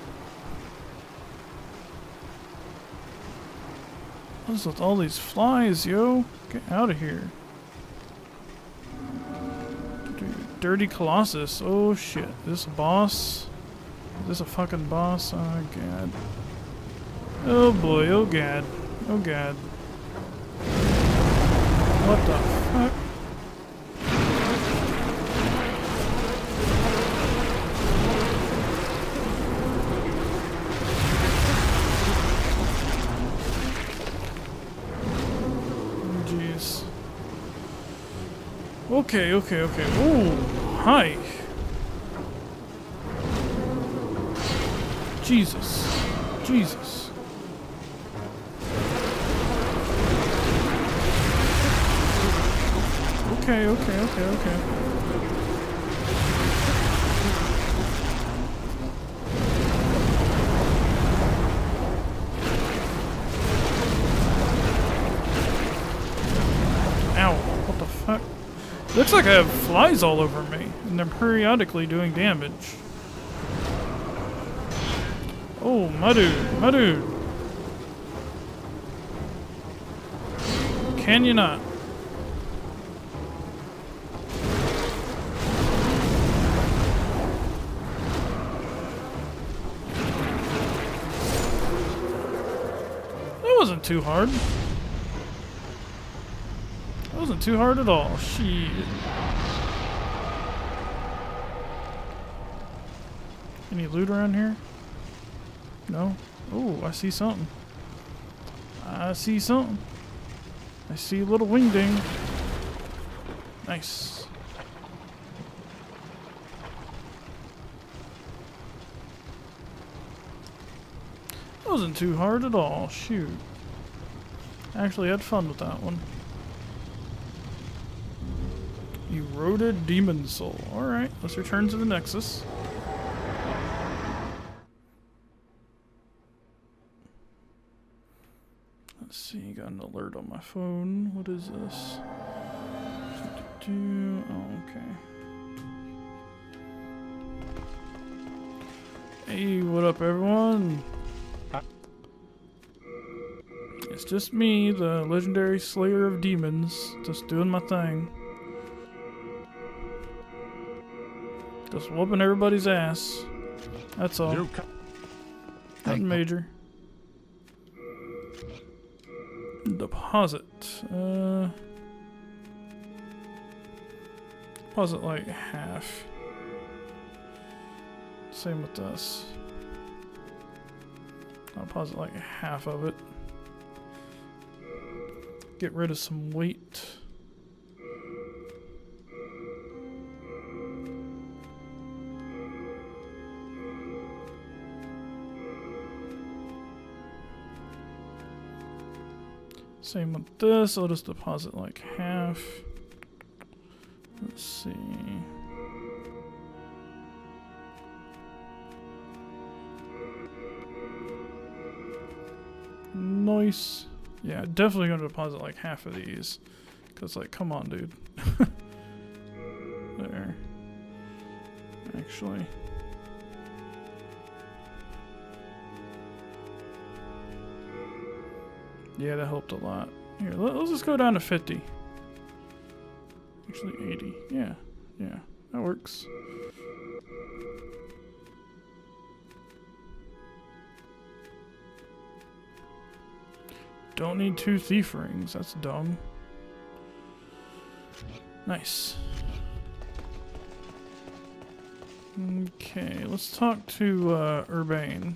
What's with all these flies, yo? Get out of here. Dude, dirty Colossus. Oh shit. Is this a boss? Is this a fucking boss? Oh god. Oh boy, oh god. Oh god. What the fuck? Jeez. Okay, okay, okay. Ooh, hi. Jesus. Jesus. Okay, okay, okay, okay. Ow, what the fuck? Looks like I have flies all over me, and they're periodically doing damage. Oh, my dude, my dude. Can you not? That wasn't too hard. That wasn't too hard at all. Shit. Any loot around here? No? Oh, I see something. I see something. I see a little wingding. Nice. That wasn't too hard at all. Shoot. I actually had fun with that one. Eroded Demon Soul. Alright, let's return to the Nexus. Let's see, got an alert on my phone. What is this? Oh, okay. Hey, what up, everyone? It's just me, the legendary slayer of demons, just doing my thing. Just whooping everybody's ass. That's all. Nothing major. Deposit. Uh, deposit like half. Same with this. I'll deposit like half of it. Get rid of some weight. Same with this, I'll just deposit like half. Let's see. Nice. Yeah, definitely gonna deposit like half of these. Cause like, come on, dude. There. Actually. Yeah, that helped a lot. Here, let, let's just go down to fifty. Actually, eighty. Yeah, yeah, that works. Don't need two thief rings. That's dumb. Nice. Okay, let's talk to uh, Urbane.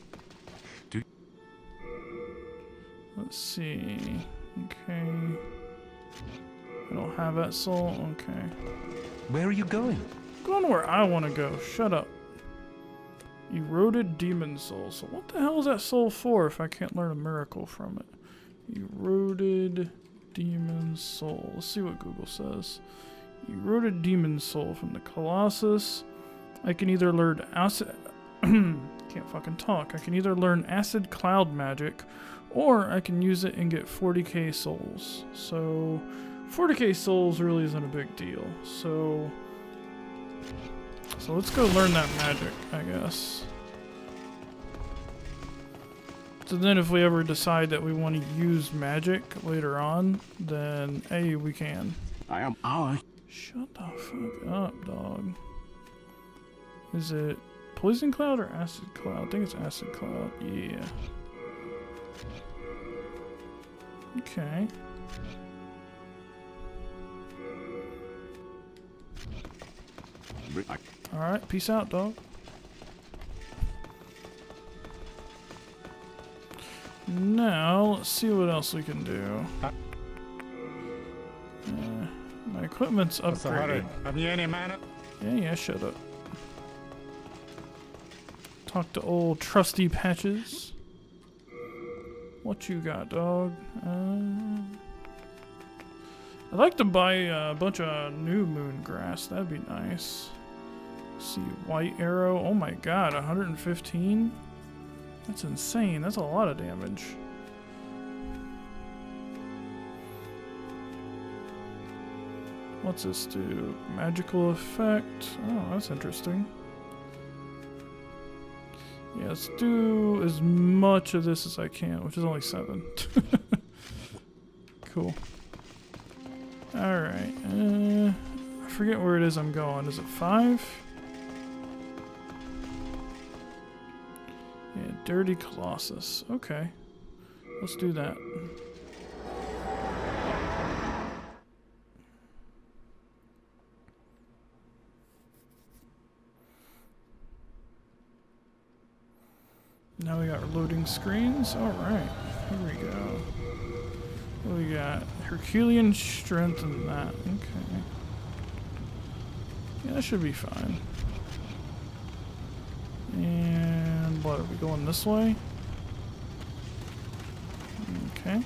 Let's see. Okay. I don't have that soul. Okay. Where are you going? Going where I want to go. Shut up. Eroded Demon Soul. So what the hell is that soul for if I can't learn a miracle from it? Eroded Demon Soul. Let's see what Google says. Eroded Demon Soul from the Colossus. I can either learn acid... can't fucking talk. I can either learn acid cloud magic, or I can use it and get forty K souls. So forty K souls really isn't a big deal. So, so let's go learn that magic, I guess. So then if we ever decide that we want to use magic later on, then A, we can. I am ours. Shut the fuck up, dog. Is it poison cloud or acid cloud? I think it's acid cloud. Yeah. Okay. Alright, peace out, dog. Now, let's see what else we can do. Uh, my equipment's upgraded. Have you any mana? Yeah, yeah, shut up. Talk to old trusty Patches. What you got, dog? Uh, I'd like to buy a bunch of new moon grass. That'd be nice. Let's see, white arrow. Oh my god, one hundred fifteen? That's insane. That's a lot of damage. What's this do? Magical effect. Oh, that's interesting. Yeah, let's do as much of this as I can, which is only seven. Cool. Alright. Uh, I forget where it is I'm going. Is it five? Yeah, Dirty Colossus. Okay. Let's do that. Now we got loading screens. Alright. Here we go. What do we got? Herculean strength and that. Okay. Yeah, that should be fine. And what, are we going this way? Okay.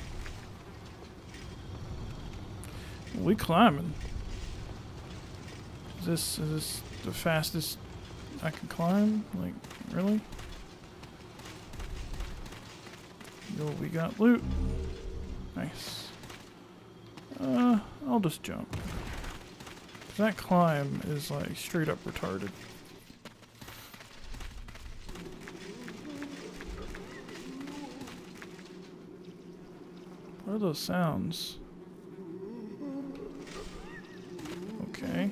We climbing. Is this is this the fastest I can climb? Like, really? Yo, we got loot. Nice. Uh, I'll just jump. That climb is like straight up retarded. What are those sounds? Okay.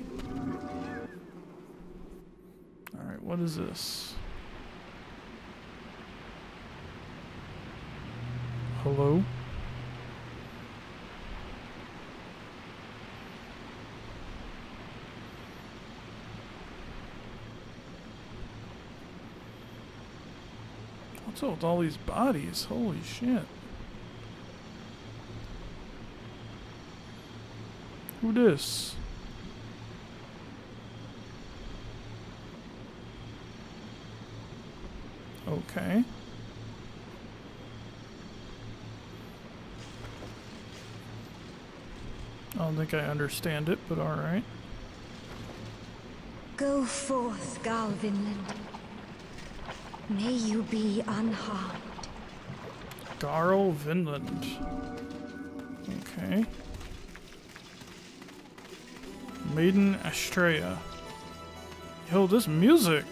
Alright, what is this? Hello? What's up with all these bodies? Holy shit. Who this? Okay. I don't think I understand it, but alright. Go forth, Garl Vinland. May you be unharmed. Garl Vinland. Okay. Maiden Astrea. Yo, this music.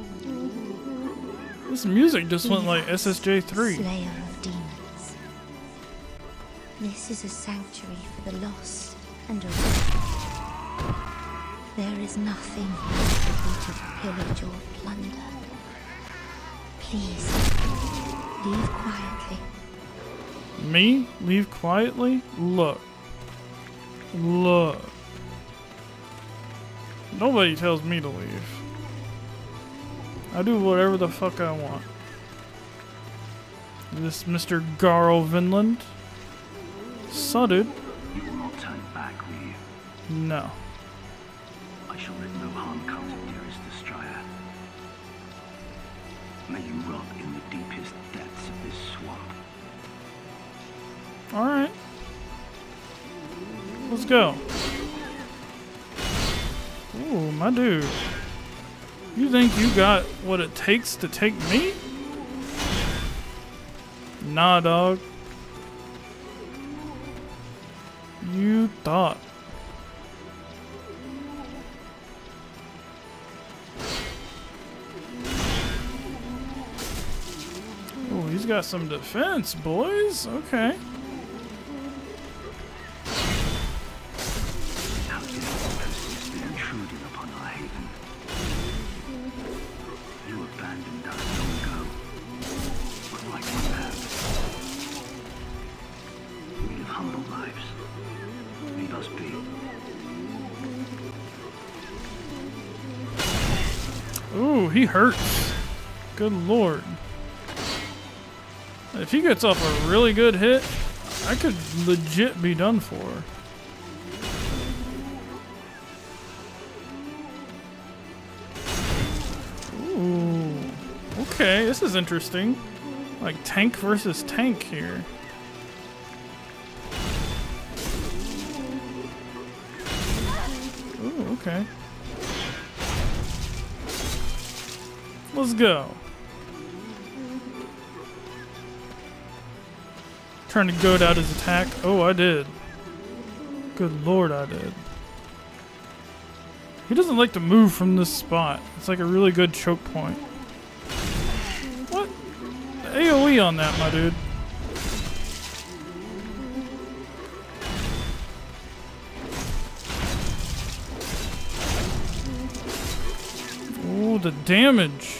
This music just went like S S J three. Slayer of demons. This is a sanctuary for the lost and oppressed. There is nothing here for you to pillage or plunder. Please, leave quietly. Me? Leave quietly? Look. Look. Nobody tells me to leave. I do whatever the fuck I want. This Mister Garl Vinland. Sudded. You will not turn back, will you? No. I shall let no harm come to dearest Astraea. May you rot in the deepest depths of this swamp. Alright. Let's go. Ooh, my dude. You think you got what it takes to take me? Nah, dog. You thought. Oh, he's got some defense, boys. Okay. How dare Nexus be intruding upon our haven? You abandoned us long ago. But like my parents, we live humble lives. Leave us be. Ooh, he hurts. Good lord. If he gets off a really good hit, I could legit be done for. Ooh. Okay, this is interesting. Like tank versus tank here. Ooh, okay. Let's go. Trying to goad out his attack. Oh, I did. Good lord, I did. He doesn't like to move from this spot. It's like a really good choke point. What? A O E on that, my dude. Ooh, the damage.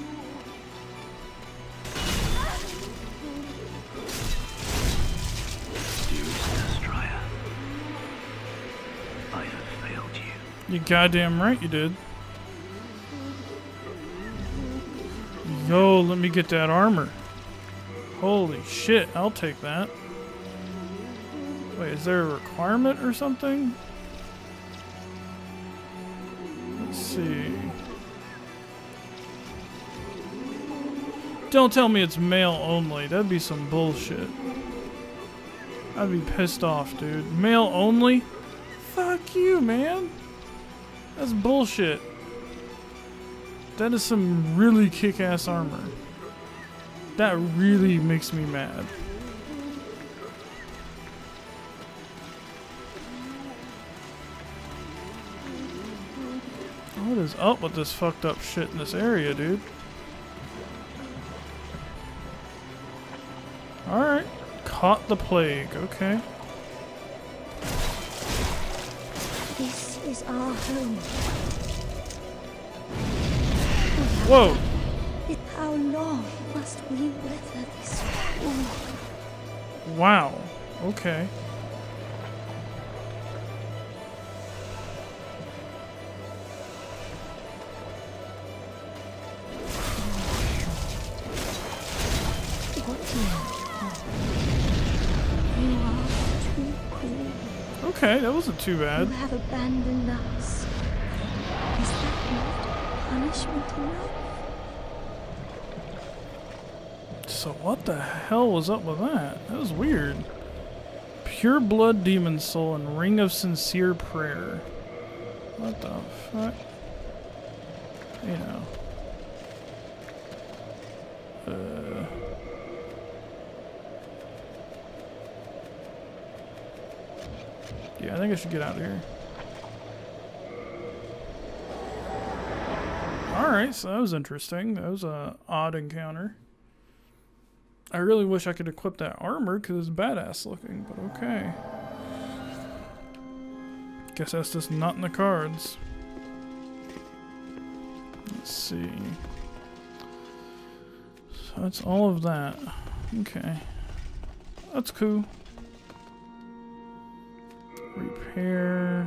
You goddamn right you did. Yo, let me get that armor. Holy shit, I'll take that. Wait, is there a requirement or something? Let's see. Don't tell me it's male only. That'd be some bullshit. I'd be pissed off, dude. Male only? Fuck you, man. That's bullshit. That is some really kick-ass armor. That really makes me mad. What is up with this fucked up shit in this area, dude? Alright. Caught the plague. Okay. This is our home. Whoa! How long must we weather this storm? Wow. Okay. What do you want? You are too cruel. Okay, that wasn't too bad. You have abandoned us. Is that not punishment enough? So what the hell was up with that? That was weird. Pure Blood Demon Soul and Ring of Sincere Prayer. What the fuck? You know. Uh... Yeah, I think I should get out of here. Alright, so that was interesting. That was an odd encounter. I really wish I could equip that armor because it's badass looking, but okay. Guess that's just not in the cards. Let's see. So that's all of that. Okay. That's cool. Repair.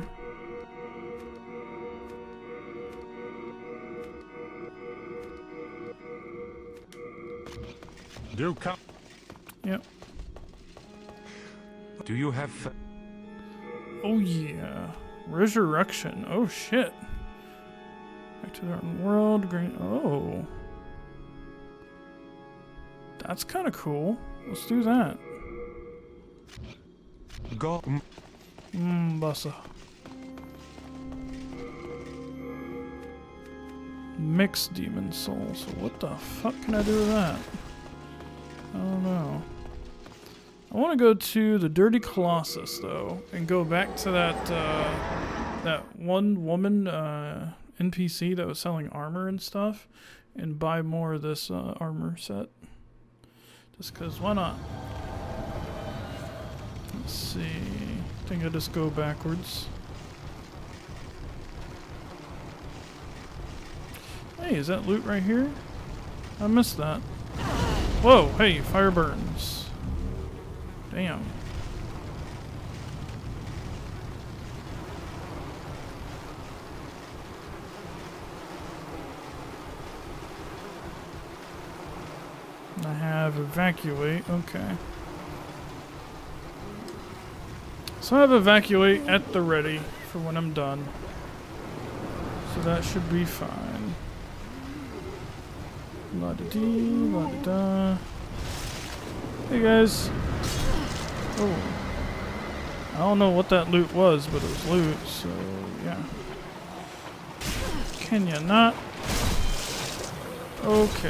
Do come. Yep. Do you have? Oh yeah. Resurrection. Oh shit. Back to the world. Green. Oh. That's kind of cool. Let's do that. Go. Mmm, bassa. Mixed Demon Soul. So what the fuck can I do with that? I don't know. I want to go to the Dirty Colossus though, and go back to that uh, that one woman uh, N P C that was selling armor and stuff, and buy more of this uh, armor set. Just cause why not? Let's see. I think I just go backwards. Hey, is that loot right here? I missed that. Whoa, hey, fire burns. Damn. I have evacuate, okay. So I have evacuate at the ready for when I'm done. So that should be fine. La da dee, la da da. Hey guys. Oh. I don't know what that loot was, but it was loot, so yeah. Can you not? Okay.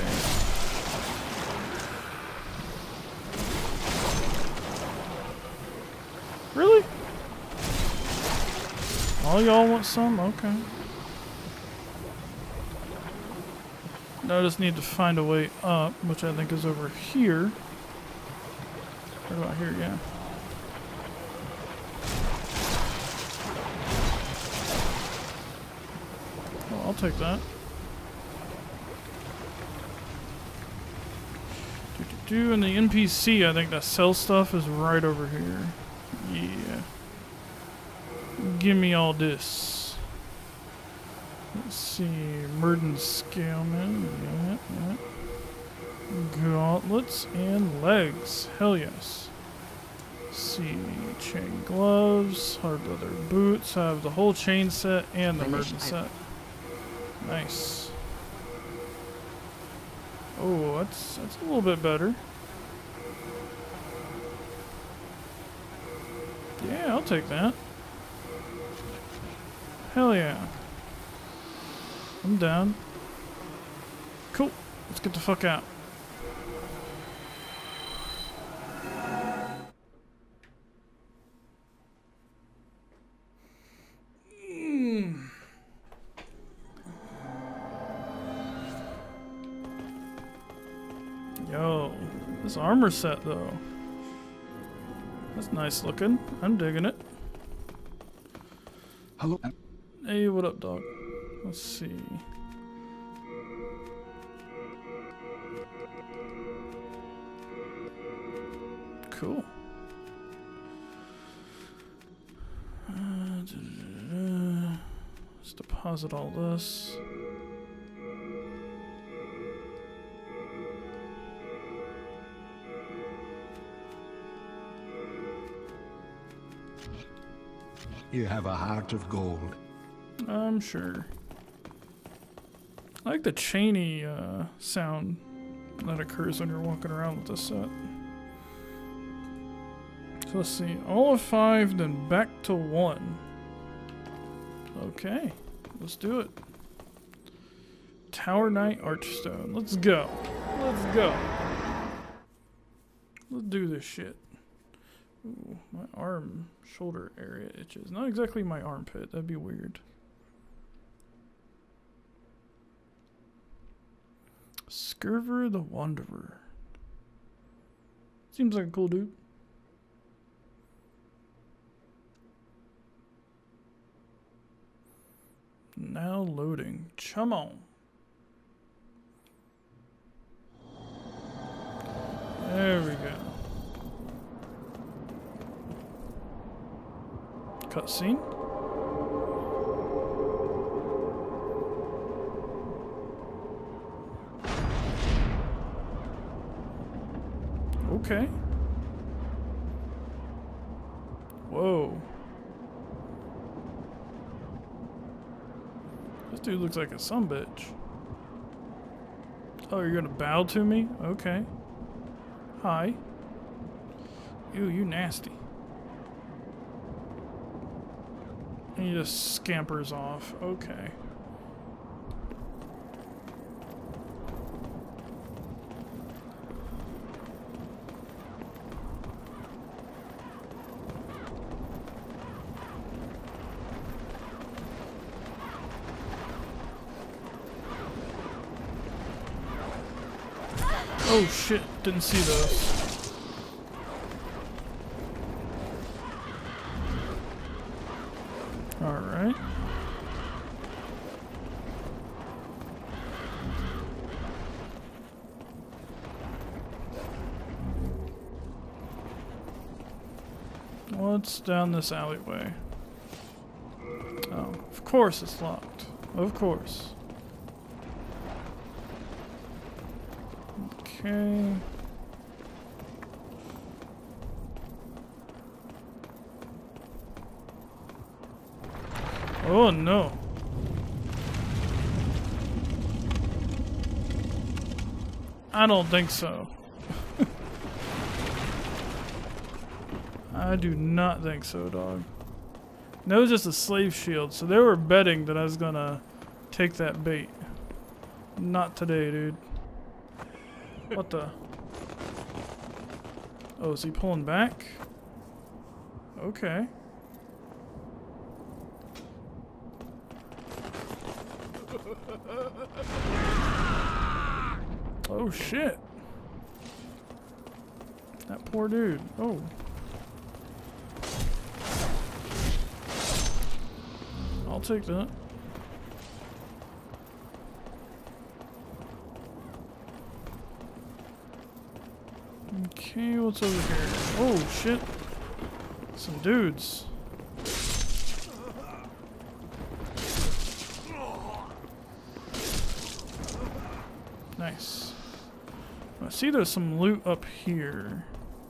Really? All y'all want some? Okay. Now I just need to find a way up, which I think is over here. What about here? Yeah. Oh, I'll take that. Do, do, do, and the N P C, I think that sells stuff is right over here. Yeah. Give me all this. Let's see. Murden Scaleman. Yeah, yeah. Gauntlets and legs. Hell yes. Let's see. Chain gloves. Hard leather boots. I have the whole chain set and the Murden set. Nice. Oh, that's that's a little bit better. Yeah, I'll take that. Hell yeah. I'm down. Cool. Let's get the fuck out. Mm. Yo, this armor set though. That's nice looking. I'm digging it. Hello. Hey, what up, dog? Let's see. Cool. Uh, da, da, da, da. Let's deposit all this. You have a heart of gold. I'm sure. I like the chainy uh, sound that occurs when you're walking around with this set. So let's see. All of five, then back to one. Okay. Let's do it. Tower Knight Archstone. Let's go. Let's go. Let's do this shit. Ooh, my arm, shoulder area itches. Not exactly my armpit. That'd be weird. Scurver the Wanderer. Seems like a cool dude. Now loading. Come on. There we go. Cutscene. Okay. Whoa. This dude looks like a sumbitch. Oh, you're gonna bow to me? Okay. Hi. Ew, you nasty. And he just scampers off. Okay. Oh shit, didn't see those. Alright. What's down this alleyway? Oh, of course it's locked. Of course. Okay. Oh no. I don't think so. I do not think so, dog. That was just a slave shield, so they were betting that I was gonna take that bait. Not today, dude. What the? Oh, is he pulling back? Okay. Oh shit. That poor dude. Oh. I'll take that. Okay, what's over here? Oh shit. Some dudes. Nice. I see there's some loot up here.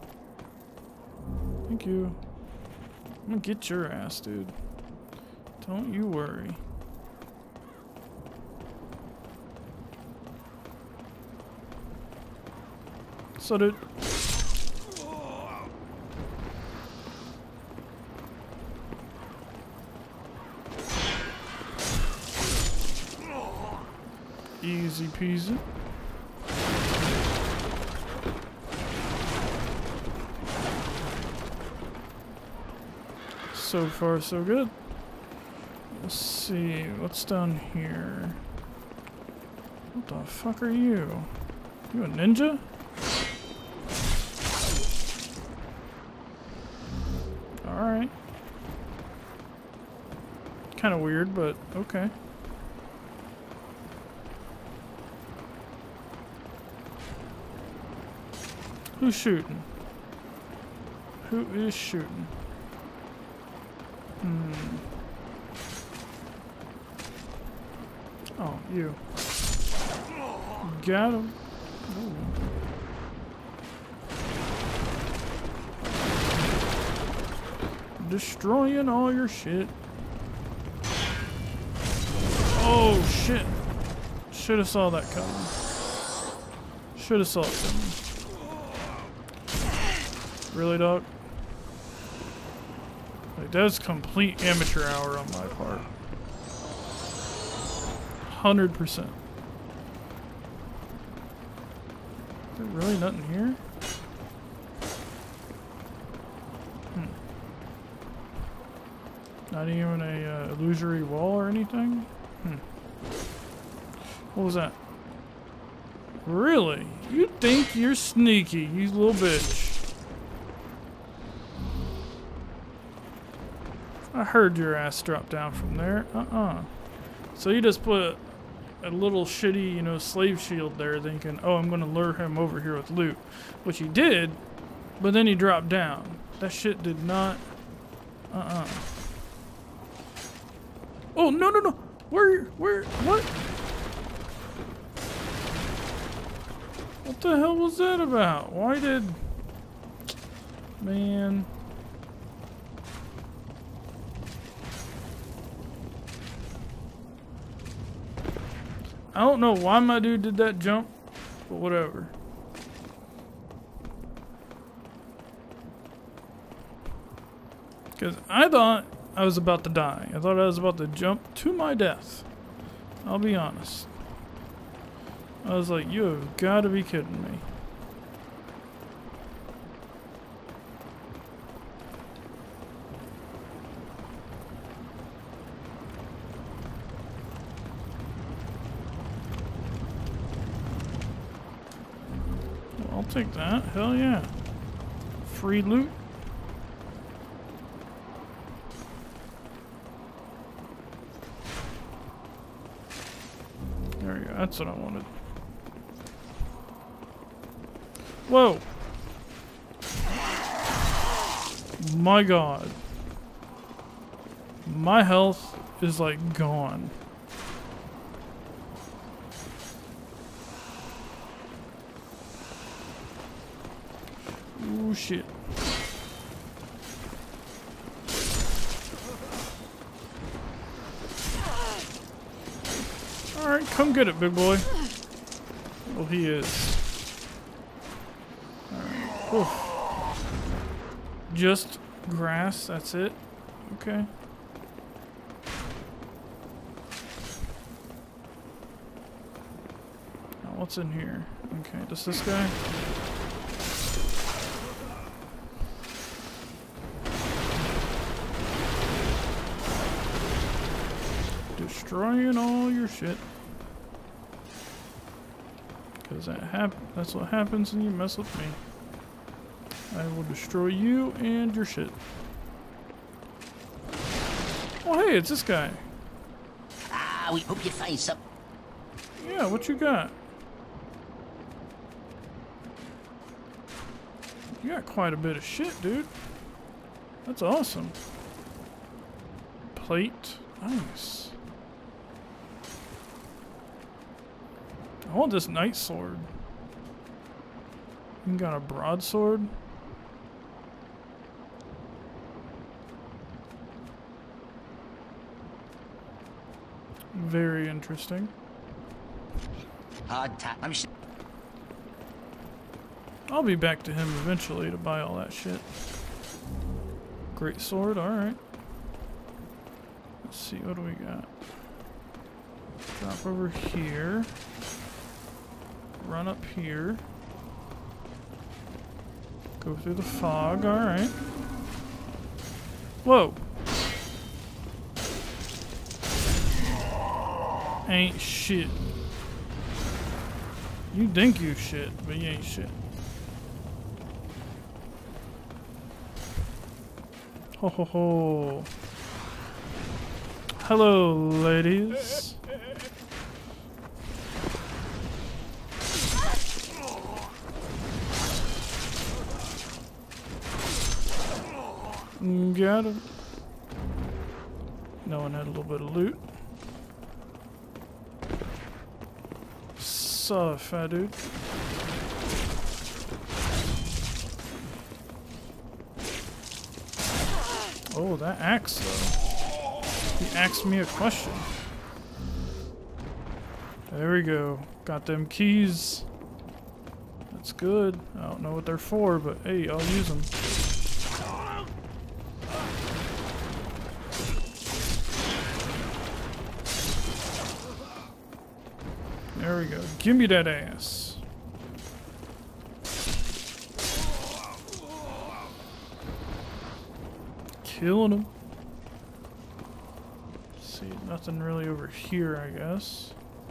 Thank you. I'm gonna get your ass, dude. Don't you worry. So dude. Easy peasy. So far, so good. Let's see, what's down here? What the fuck are you? You a ninja? Alright. Kinda weird, but okay. Who's shooting? Who is shooting? Hmm. Oh, you. Got him. Ooh. Destroying all your shit. Oh, shit. Should have saw that coming. Should have saw it coming. Really, dog? Like, that's complete amateur hour on my part. Hundred percent. Is there really nothing here? Hmm. Not even a uh, illusory wall or anything? Hmm. What was that? Really? You think you're sneaky, you little bitch. I heard your ass drop down from there. Uh-uh. So you just put a, a little shitty, you know, slave shield there thinking, oh, I'm going to lure him over here with loot. Which he did, but then he dropped down. That shit did not... Uh-uh. Oh, no, no, no! Where, where, what? What the hell was that about? Why did... Man... I don't know why my dude did that jump, but whatever. Because I thought I was about to die. I thought I was about to jump to my death. I'll be honest. I was like, you have got to be kidding me. take that. Hell yeah. Free loot. There we go. That's what I wanted. Whoa. My God. My health is like gone. Ooh, shit. Alright, come get it, big boy. Well, he is. Alright. Oof. Just grass, that's it. Okay. Now, what's in here? Okay, does this guy? Destroying all your shit. Because that hap that's what happens when you mess with me. I will destroy you and your shit. Oh hey, it's this guy. Ah, we hope you find some. Yeah, what you got? You got quite a bit of shit, dude. That's awesome. Plate. Nice. I want this knight sword. You got a broadsword? Very interesting. Hard time. I'm sh I'll be back to him eventually to buy all that shit. Great sword, alright. Let's see, what do we got? Drop over here. Run up here. Go through the fog, alright. Whoa! Ain't shit. You think you shit, but you ain't shit. Ho ho ho. Hello, ladies. Got him. No one had a little bit of loot. So fat dude. Oh, that axe though. He asked me a question. There we go. Got them keys. That's good. I don't know what they're for, but hey, I'll use them. There we go. Give me that ass. Killing him. Let's see, nothing really over here, I guess.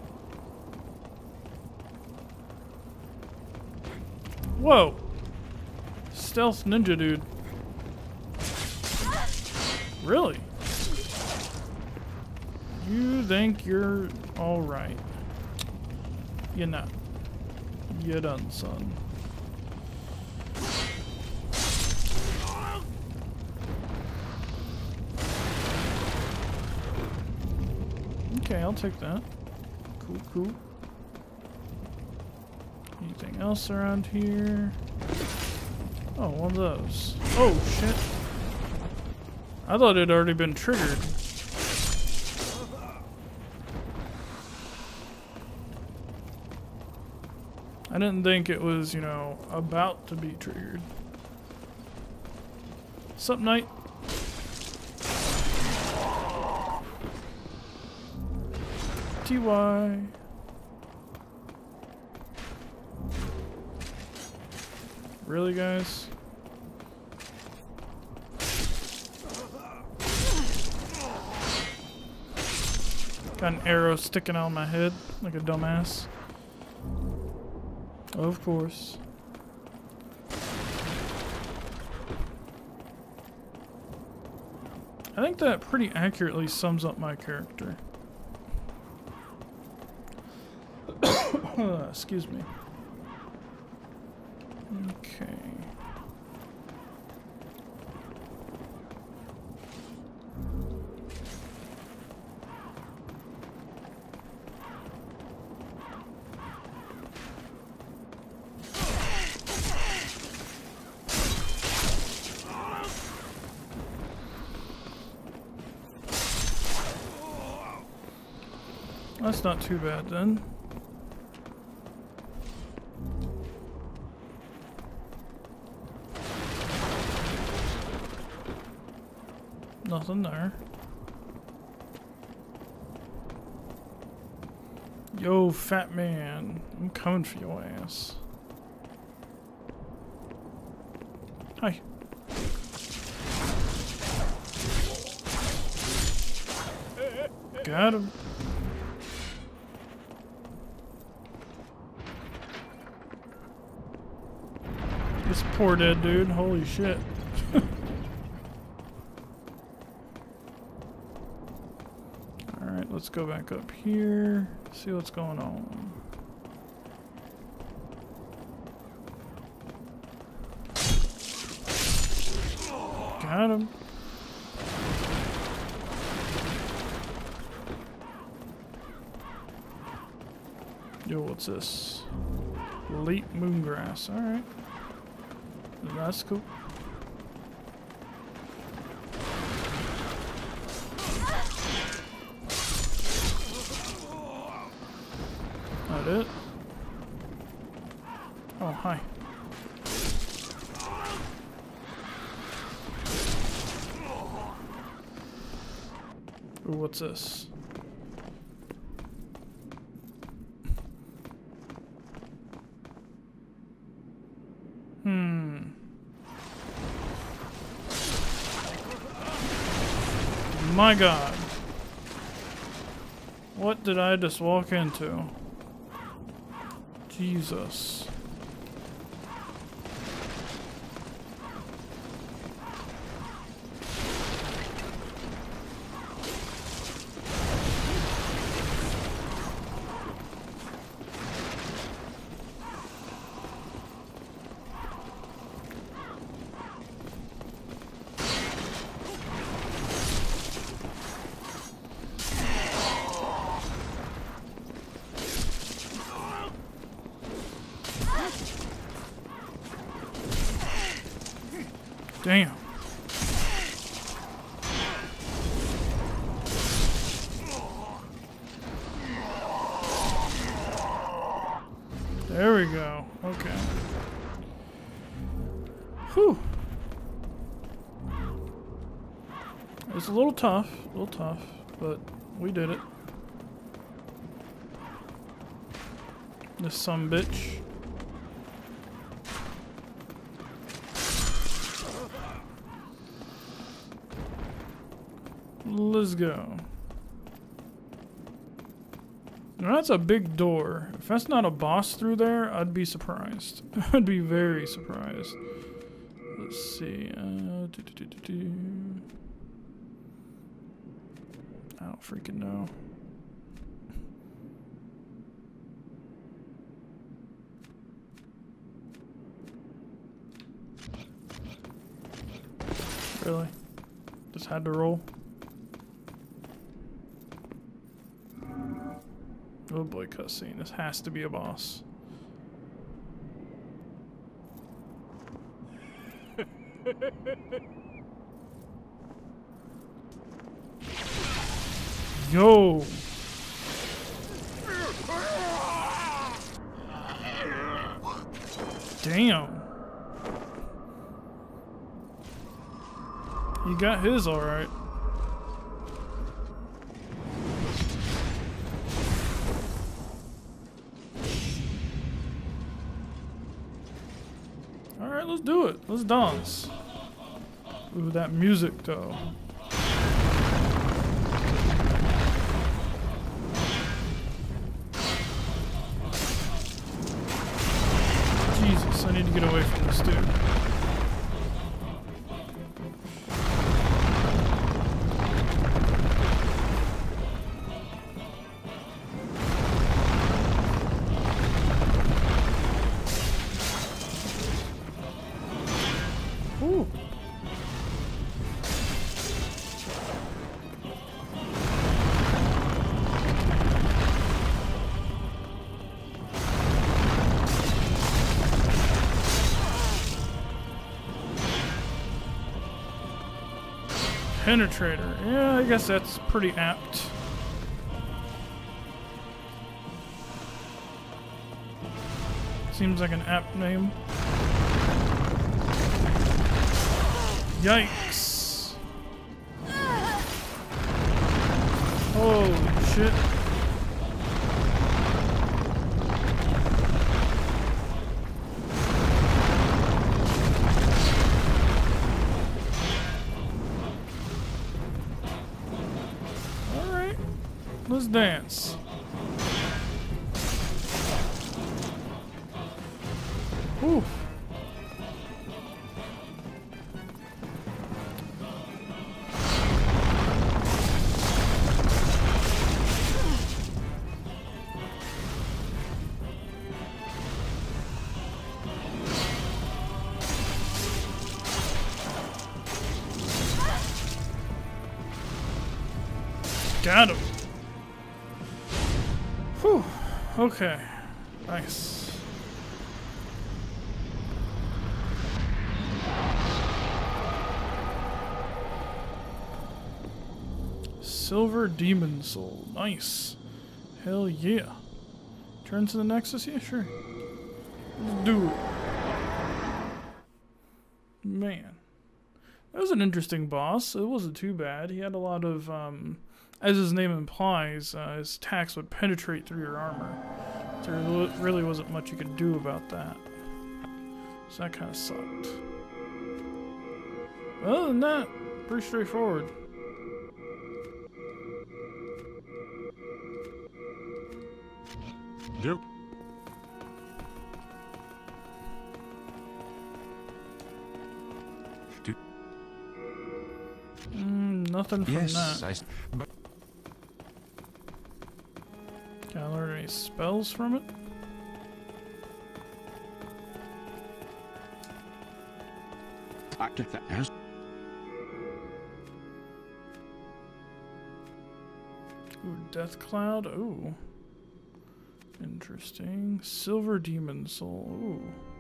Whoa! Stealth ninja dude. Really? You think you're alright? You're not. You're done, son. Okay, I'll take that. Cool, cool. Anything else around here? Oh, one of those. Oh, shit. I thought it had already been triggered. I didn't think it was, you know, about to be triggered. Sup, Knight? T Y. Really, guys? Got an arrow sticking out of my head like a dumbass. Of course. I think that pretty accurately sums up my character. Excuse me. Okay. That's not too bad then. Nothing there. Yo, fat man. I'm coming for your ass. Hi. Got him. This poor dead dude. Holy shit. Alright, let's go back up here. See what's going on. Got him. Yo, what's this? Late moongrass. Alright. That's cool. That it? Oh, hi. Ooh, what's this? Hmm. My God. What did I just walk into? Jesus. Damn. There we go. Okay. Whew. It's a little tough, a little tough, but we did it. This sumbitch. Let's go. Now that's a big door. If that's not a boss through there, I'd be surprised. I'd be very surprised. Let's see. Uh, doo -doo -doo -doo -doo. I don't freaking know. Really? Just had to roll? Oh boy, cutscene. This has to be a boss. Yo! Damn! You got his alright. Alright, let's do it. Let's dance. Ooh, that music though. Jesus, I need to get away from this dude. Penetrator. Yeah, I guess that's pretty apt. Seems like an apt name. Yikes. Holy shit. Alright. Let's dance. Ooh. Got him. Whew. Okay. Nice. Silver Demon Soul. Nice. Hell yeah. Turn to the Nexus? Yeah, sure. Let's do it. Man. That was an interesting boss. It wasn't too bad. He had a lot of, um, as his name implies, uh, his attacks would penetrate through your armor. There really wasn't much you could do about that. So that kind of sucked. Other than that, pretty straightforward. Yep. Mm, nothing from yes, that. I. But Can I learn any spells from it? I get that. Yes. Ooh, Death Cloud. Ooh. Interesting. Silver Demon Soul. Ooh.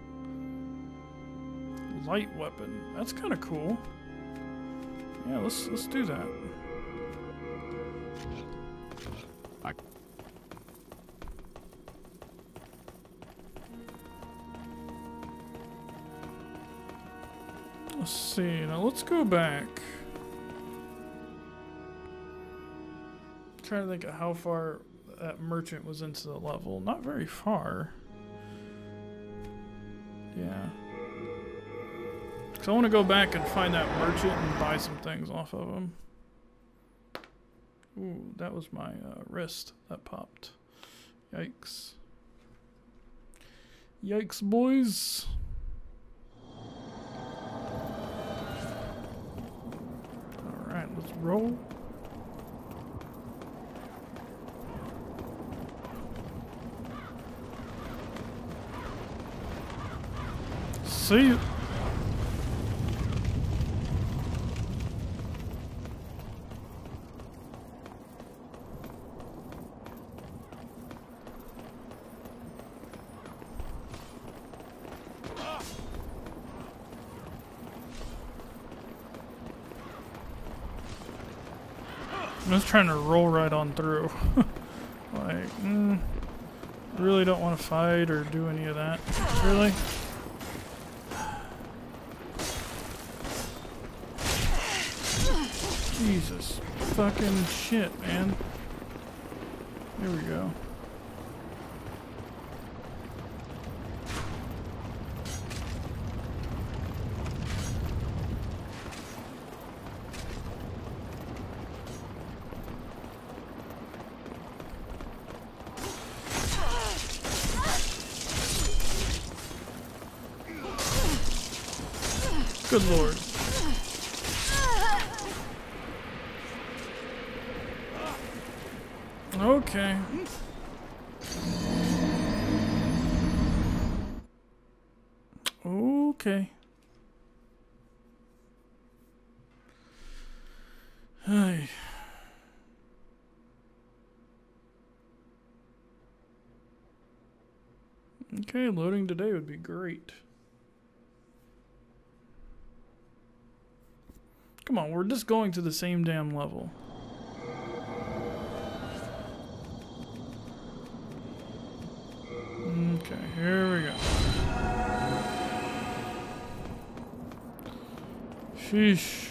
Light weapon. That's kind of cool. Yeah, let's let's do that. I Let's see. Now let's go back. I'm trying to think of how far that merchant was into the level. Not very far. Yeah. So I want to go back and find that merchant and buy some things off of him. Ooh, that was my uh, wrist that popped. Yikes. Yikes, boys. Alright, let's roll. See you. I'm just trying to roll right on through. Like, mm, really don't want to fight or do any of that. Really? Jesus fucking shit, man. Here we go. Good lord. Okay. Okay. Hey. Okay, loading today would be great. Come on, we're just going to the same damn level. Okay, here we go. Sheesh.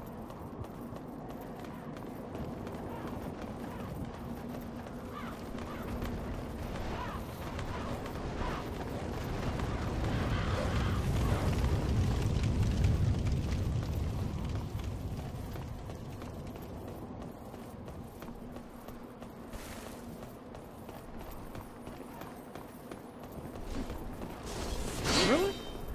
Really?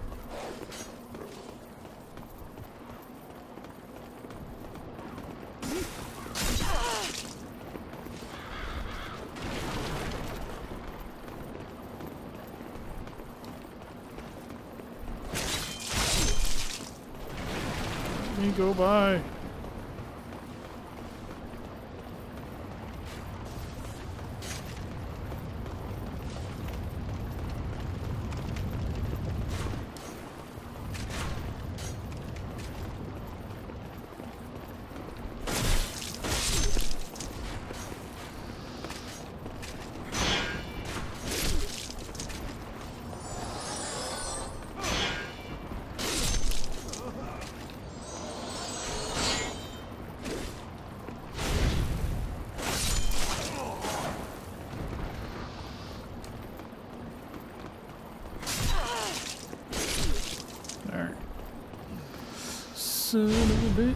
Let me go by. Son of a bitch.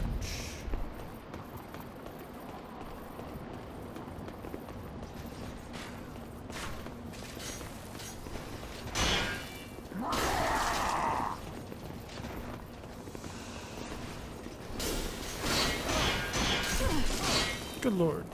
Good lord.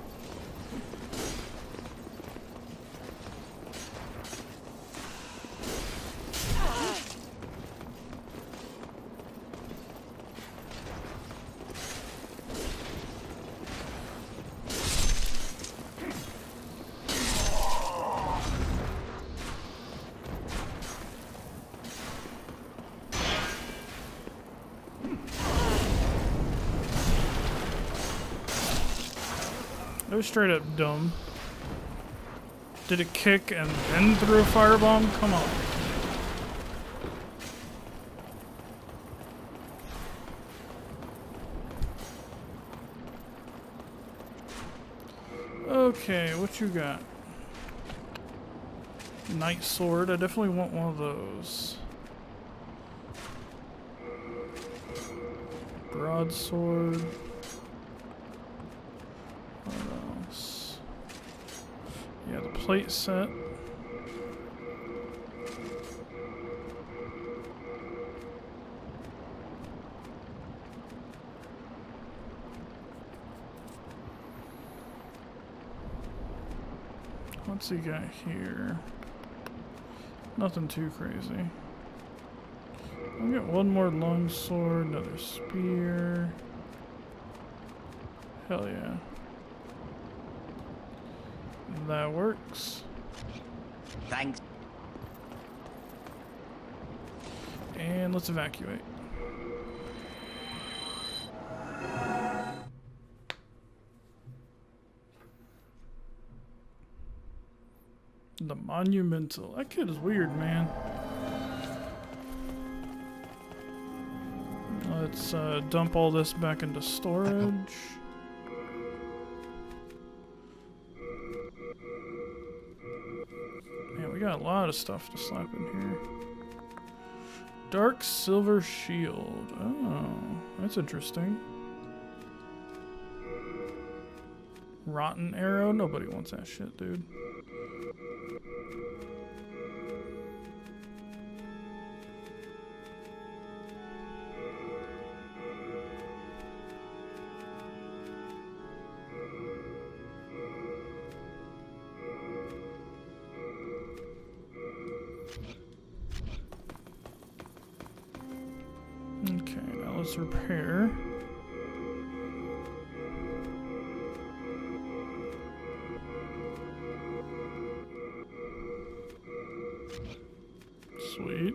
That was straight up dumb. Did it kick and then threw a firebomb? Come on. Okay, what you got? Knight sword. I definitely want one of those. Broadsword. What else? Yeah, the plate set. What's he got here? Nothing too crazy. I'll get one more long sword, another spear. Hell yeah. That works. Thanks. And let's evacuate. The Monumental. That kid is weird, man. Let's uh, dump all this back into storage. Man, we got a lot of stuff to slap in here. Dark Silver Shield. Oh, that's interesting. Rotten Arrow? Nobody wants that shit, dude. Okay, now let's repair. Sweet.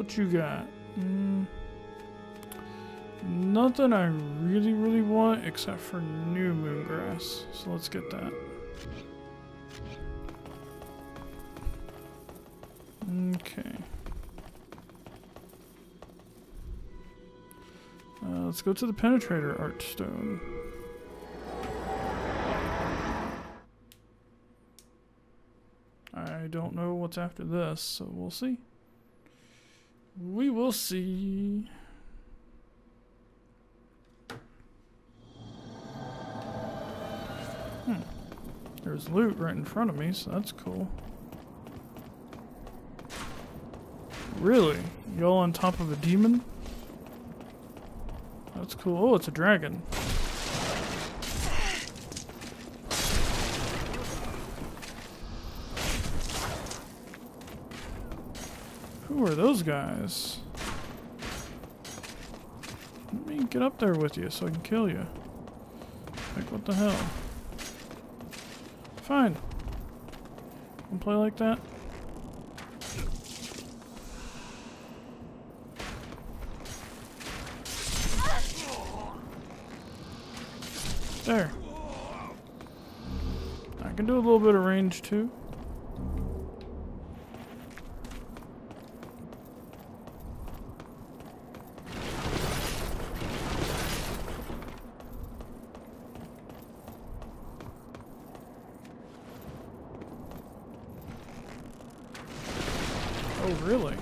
What you got? Mm, nothing I really, really want except for new moongrass. So let's get that. Okay. Uh, let's go to the Penetrator Archstone. I don't know what's after this, so we'll see. We will see. Hmm. There's loot right in front of me, so that's cool. Really? Y'all on top of a demon? That's cool. Oh, it's a dragon. Who are those guys? Let me get up there with you so I can kill you. Like, what the hell? Fine. Wanna play like that? There. I can do a little bit of range too. Oh, really?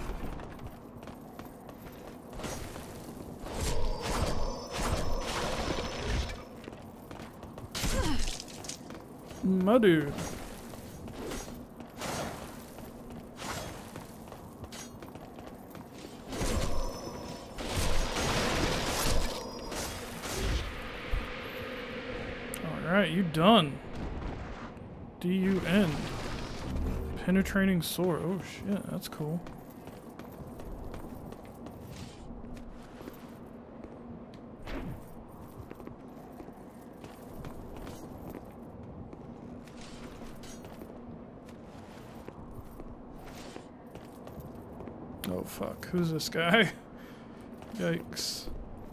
My dude. Alright, you done. D U N. Penetrating sword. Oh shit, that's cool. Oh fuck, who's this guy? Yikes.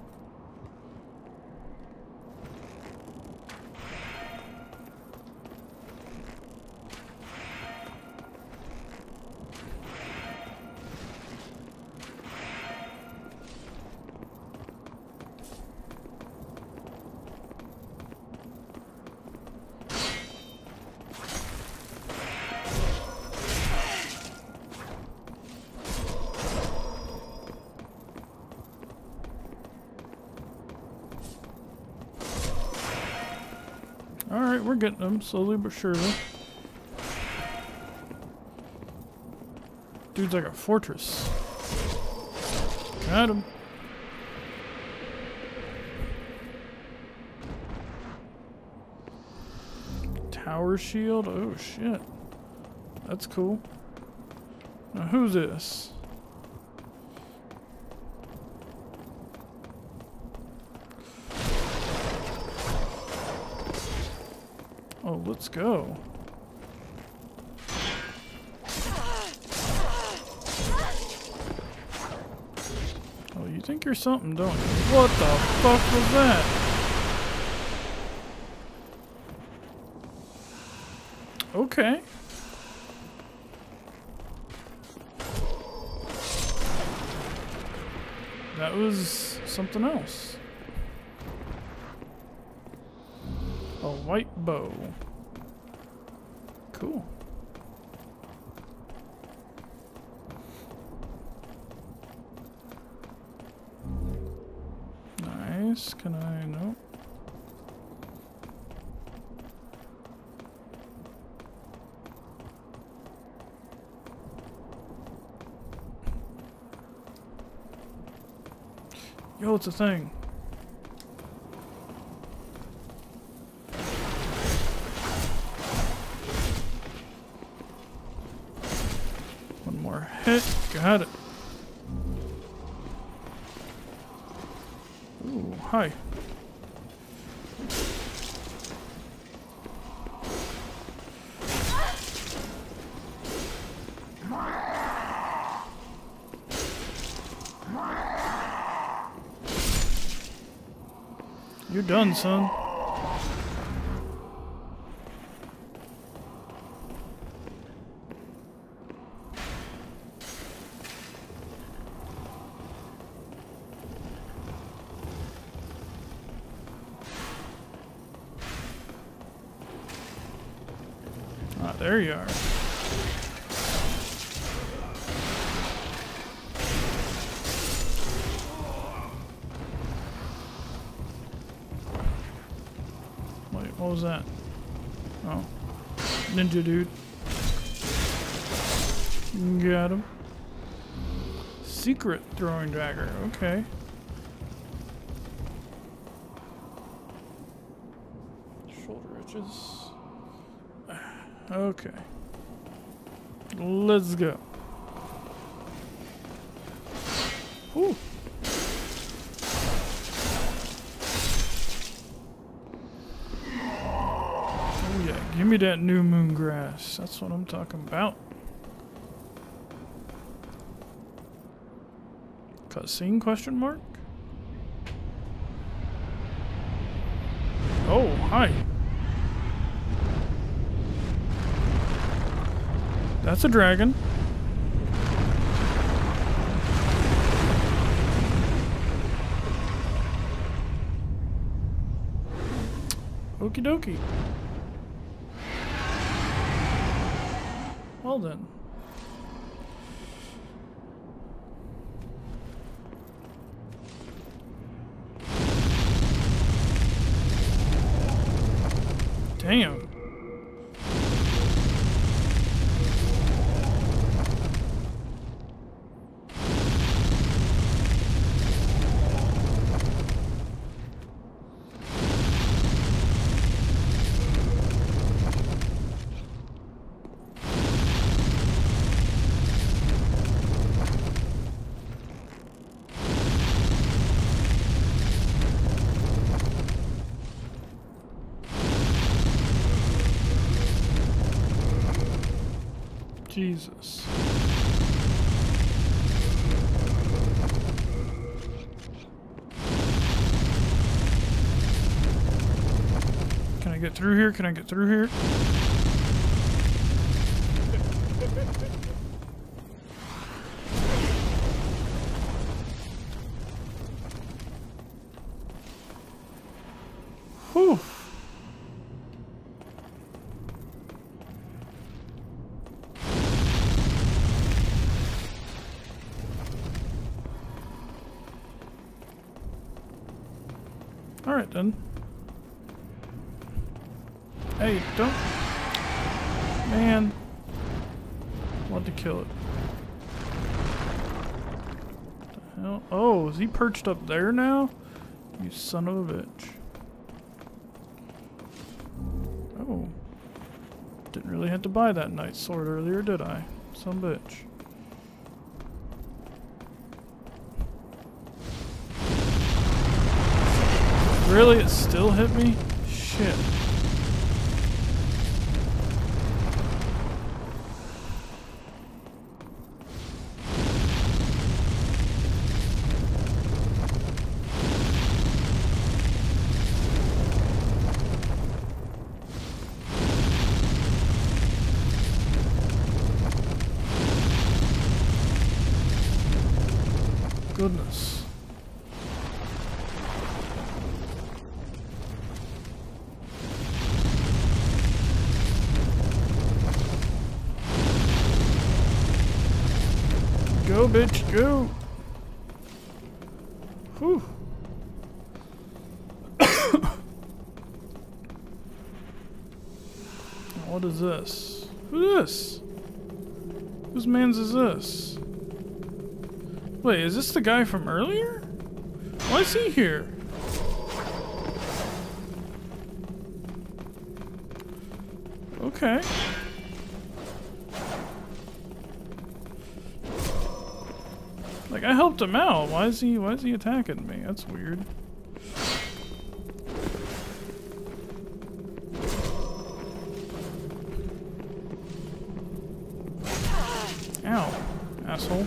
Alright, we're getting them slowly but surely. Dude's like a fortress. Got him. Tower shield? Oh shit. That's cool. Now who's this? Oh, let's go. Oh, you think you're something, don't you? What the fuck was that? Okay. That was something else. A white bow. Cool. Nice. Can I? No. Yo, it's a thing. One more hit. Got it. Ooh, hi. You're done, son. Ah, there you are. Wait, what was that? Oh. Ninja dude. Got him. Secret throwing dagger, okay. Shoulder ridges. Okay. Let's go. Whew. Oh yeah, give me that new moon grass. That's what I'm talking about. Cutscene question mark? Oh, hi. That's a dragon. Okie dokie. Well then. Damn. Jesus. Can I get through here? Can I get through here? Whew. Alright then. Hey, don't... Man. Want to kill it. What the hell? Oh, is he perched up there now? You son of a bitch. Oh. Didn't really have to buy that knight's sword earlier, did I? Some bitch. Really? It still hit me? Shit. Goodness. Go, bitch, go! Whew. What is this? Who's this? Whose man's is this? Wait, is this the guy from earlier? Why is he here? Okay. Like, I helped him out. Why is he, why is he attacking me? That's weird. Ow, asshole.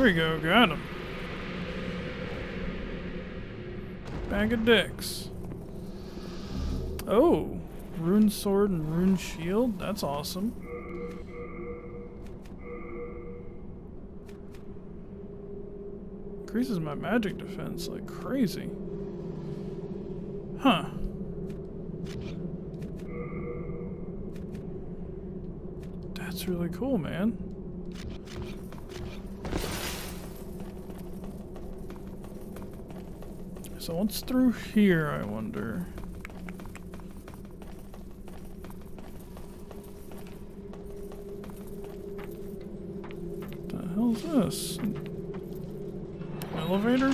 There we go, got him. Bag of dicks. Oh, rune sword and rune shield. That's awesome. Increases my magic defense like crazy. Huh. That's really cool, man. So what's through here, I wonder? What the hell's this? An elevator?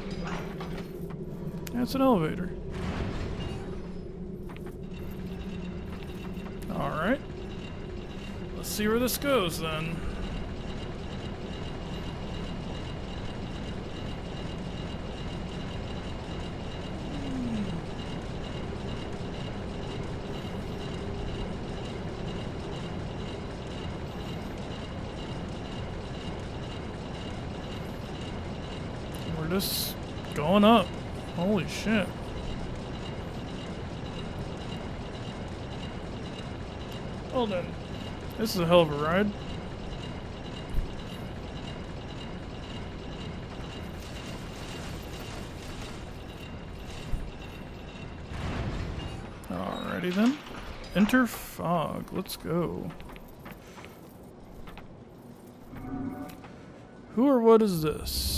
Yeah, it's an elevator. Alright. Let's see where this goes then. We're just going up. Holy shit. Well then, this is a hell of a ride. Alrighty then. Enter fog. Let's go. Who or what is this?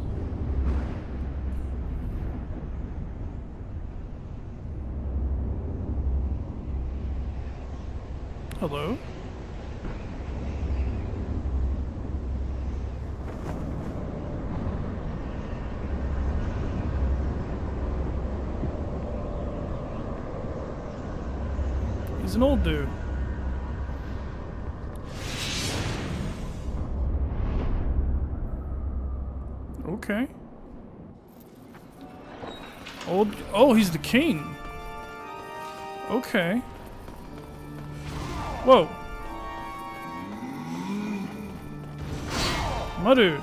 Hello? He's an old dude. Okay. Old. Oh, he's the king. Okay. Whoa. My dude.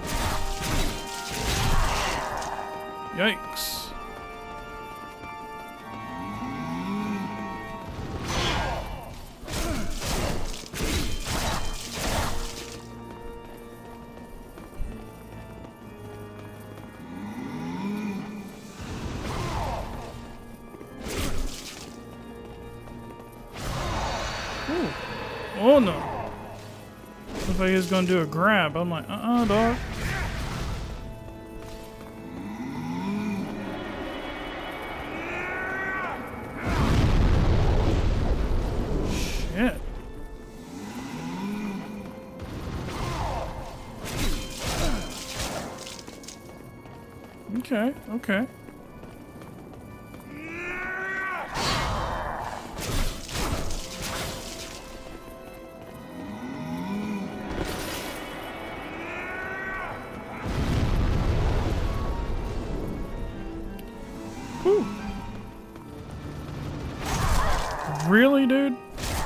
Yikes. Ooh. Oh no. Looked like he was gonna do a grab. I'm like, uh-uh, dog. Shit. Okay, okay. Whew. Really, dude?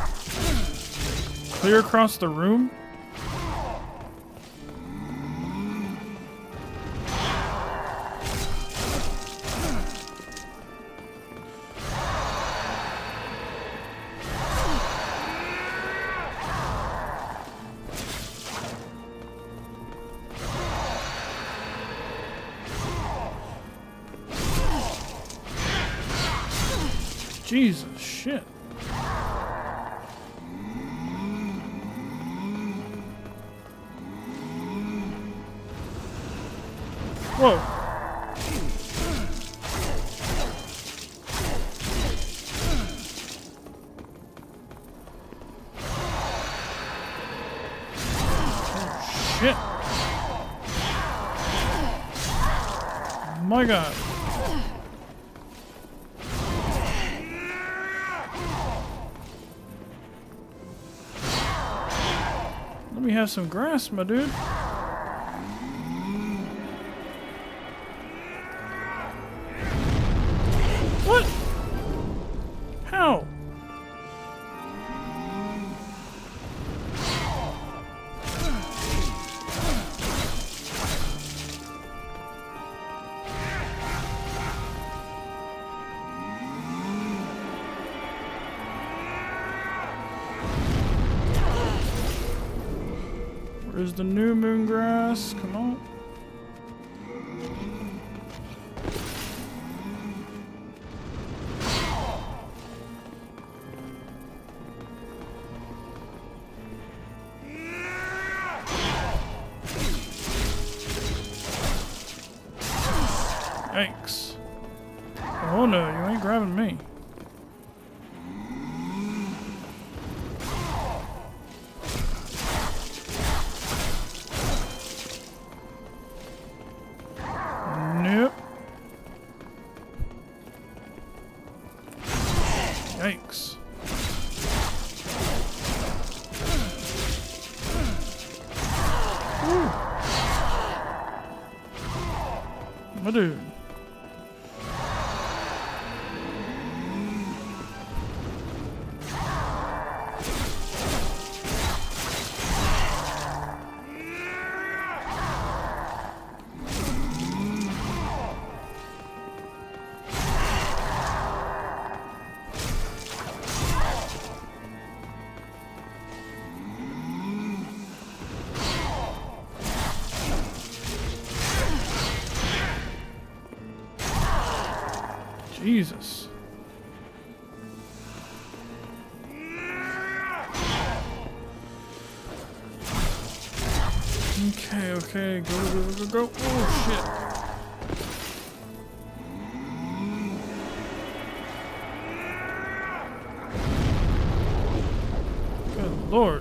Clear across the room? Jesus, shit. Whoa. Oh, shit. My God. Let me have some grass, my dude. What? How? Where's the new moon grass? Come on. Yikes. Oh no, you ain't grabbing me. Nope. Yikes. Woo. My dude. Jesus. Okay, okay, go, go, go, go, go. Oh, shit. Good Lord.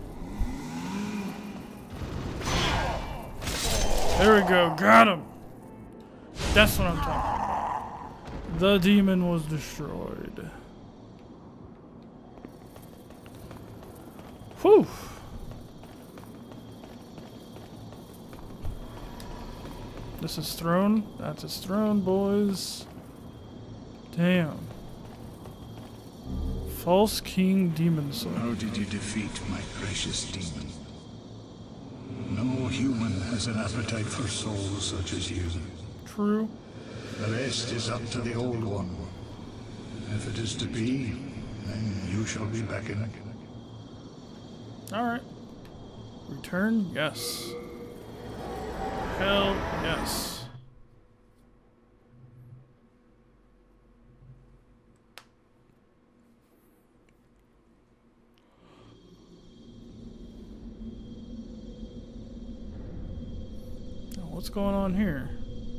There we go, got him. That's what I'm talking about. The demon was destroyed. Whew. This is throne. That's his throne, boys. Damn. False King Demon Soul. How did you defeat my precious demon? No human has an appetite for souls such as you. True. The rest is up to the old one. If it is to be, then you shall be beckoned. Alright. Return? Yes. Hell yes. Now, what's going on here?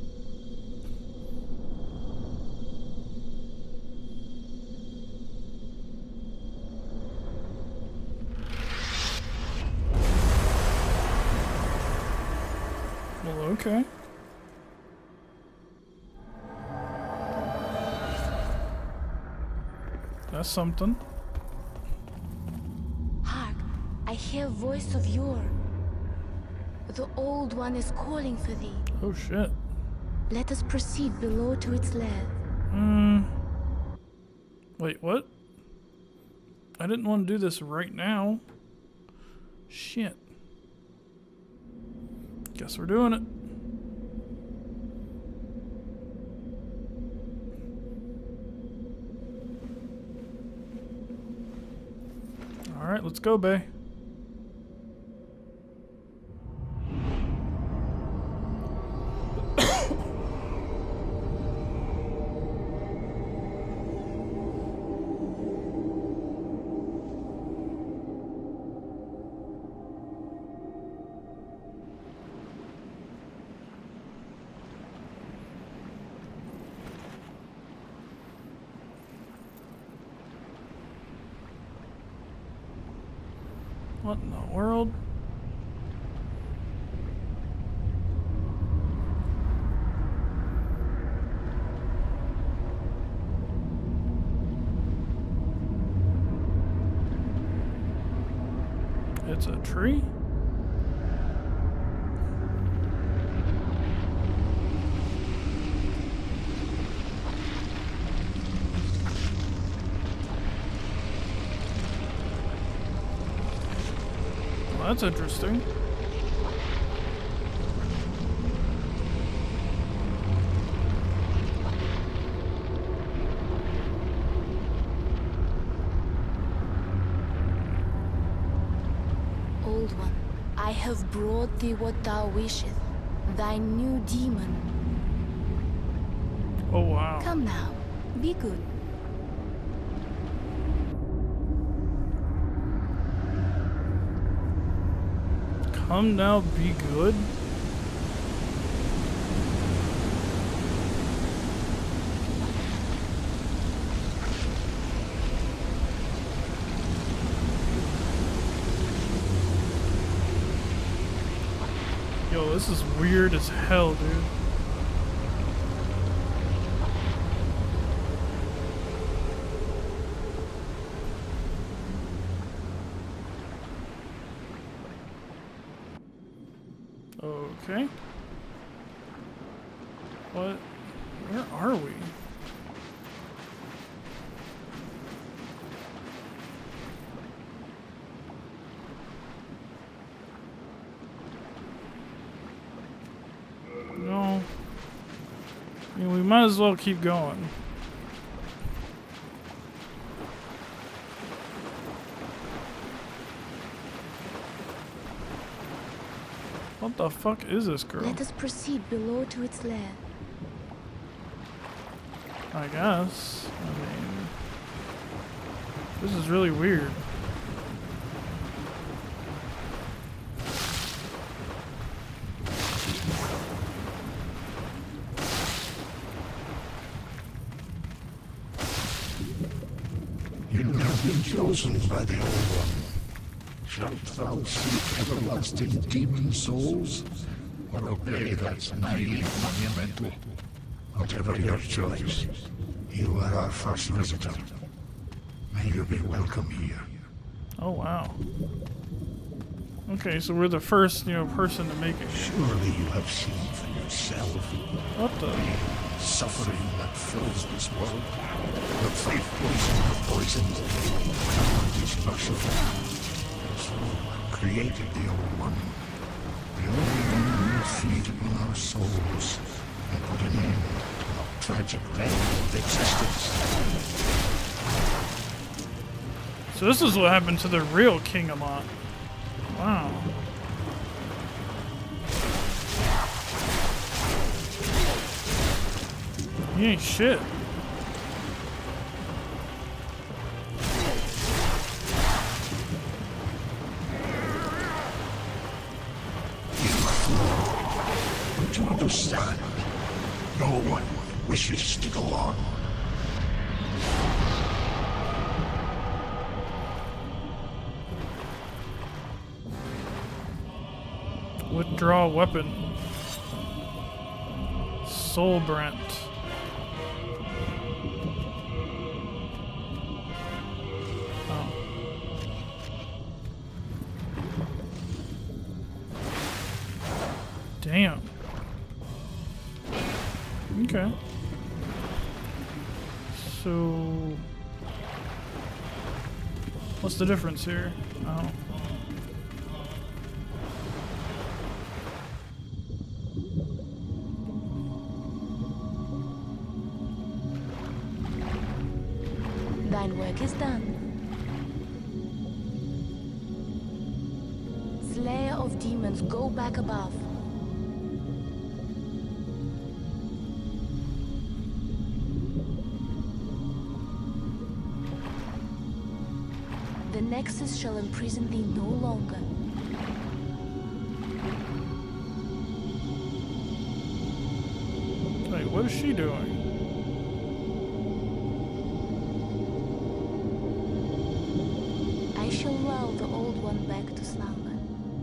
Okay. That's something. Hark, I hear voice of yore. The old one is calling for thee. Oh shit. Let us proceed below to its lair. Hmm. Wait, what? I didn't want to do this right now. Shit. Guess we're doing it. Alright, let's go, Bay. What in the world? It's a tree? That's interesting. Old one, I I have brought thee what thou wishest, thy new demon. Oh wow. Come now, be good. Come now, be good. Yo, this is weird as hell, dude. Okay. What? Where are we? No. I mean, we might as well keep going. What the fuck is this girl? Let us proceed below to its lair. I guess. I mean, this is really weird. You have been chosen by the Old One. Shalt thou seek everlasting demon souls, or obey that naive monumental? Whatever your choice, you are our first visitor. May you be welcome here. Oh wow. Okay, so we're the first, you know, person to make it. Surely you have seen for yourself What the? the suffering that fills this world. The faithfuls are poisoned. God is merciful. So created the Old One. The only one who will feed upon our souls and put an end to our tragic plane of existence. So this is what happened to the real King Allant. Wow. He ain't shit. Don't you understand? No one wishes to go on. Withdraw weapon. Soul Brent. Oh. Damn. Okay. So, what's the difference here? Oh. Thine work is done. Slayer of demons, go back above. The Nexus shall imprison thee no longer. Wait, what is she doing? I shall lull the Old One back to slumber.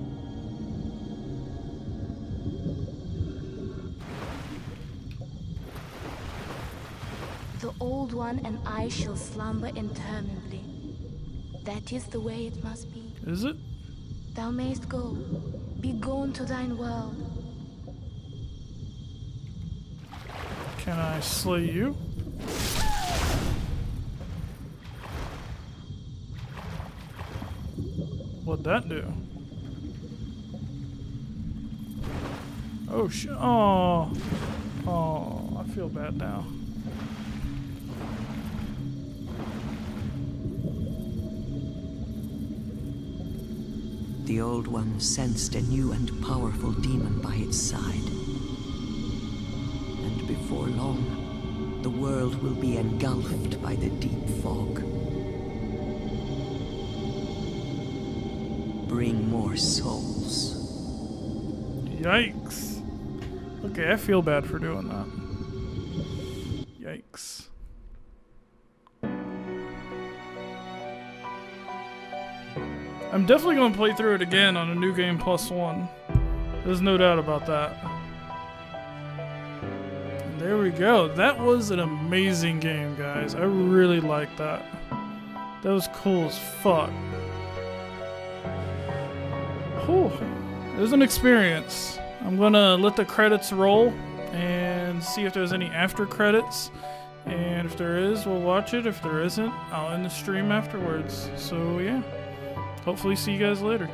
The Old One and I shall slumber interminably. That is the way it must be. Is it? Thou mayst go. Be gone to thine world. Can I slay you? What'd that do? Oh shit! Oh, oh! I feel bad now. The Old One sensed a new and powerful demon by its side. And before long, the world will be engulfed by the deep fog. Bring more souls. Yikes. Okay, I feel bad for doing that. Yikes. I'm definitely going to play through it again on a New Game Plus One. There's no doubt about that. And there we go. That was an amazing game, guys. I really liked that. That was cool as fuck. Whew. It was an experience. I'm going to let the credits roll and see if there's any after credits. And if there is, we'll watch it. If there isn't, I'll end the stream afterwards. So, yeah. Hopefully see you guys later.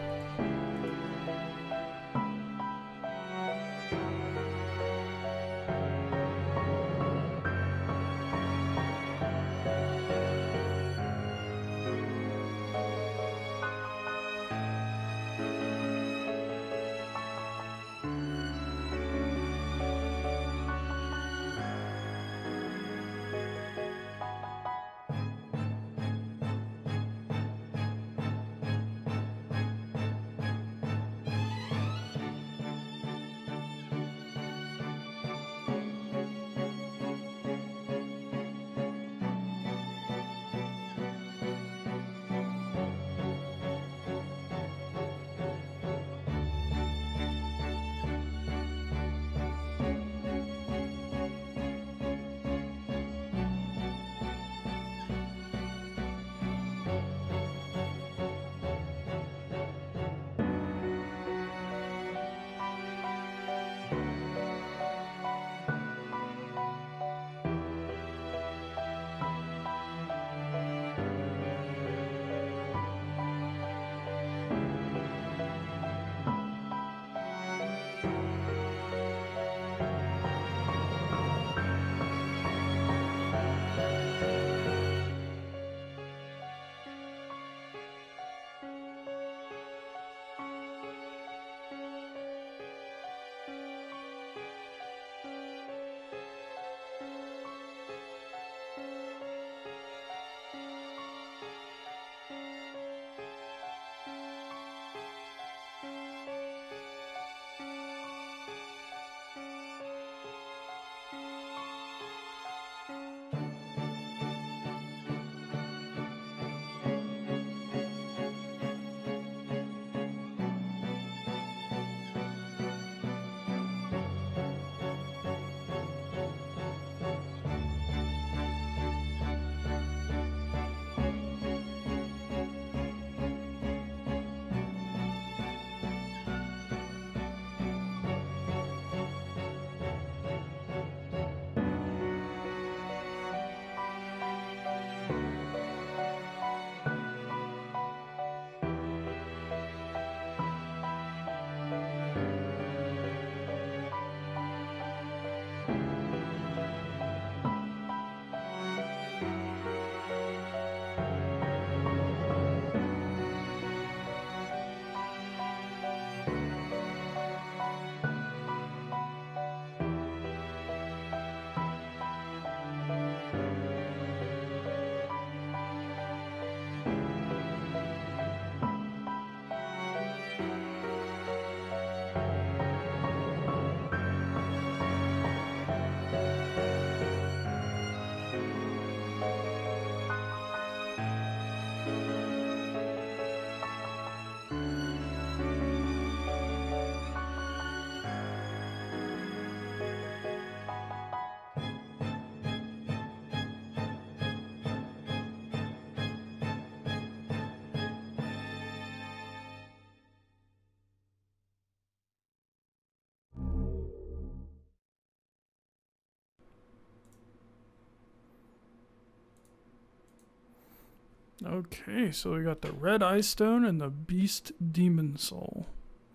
Okay, so we got the Red Eye Stone and the Beast Demon Soul.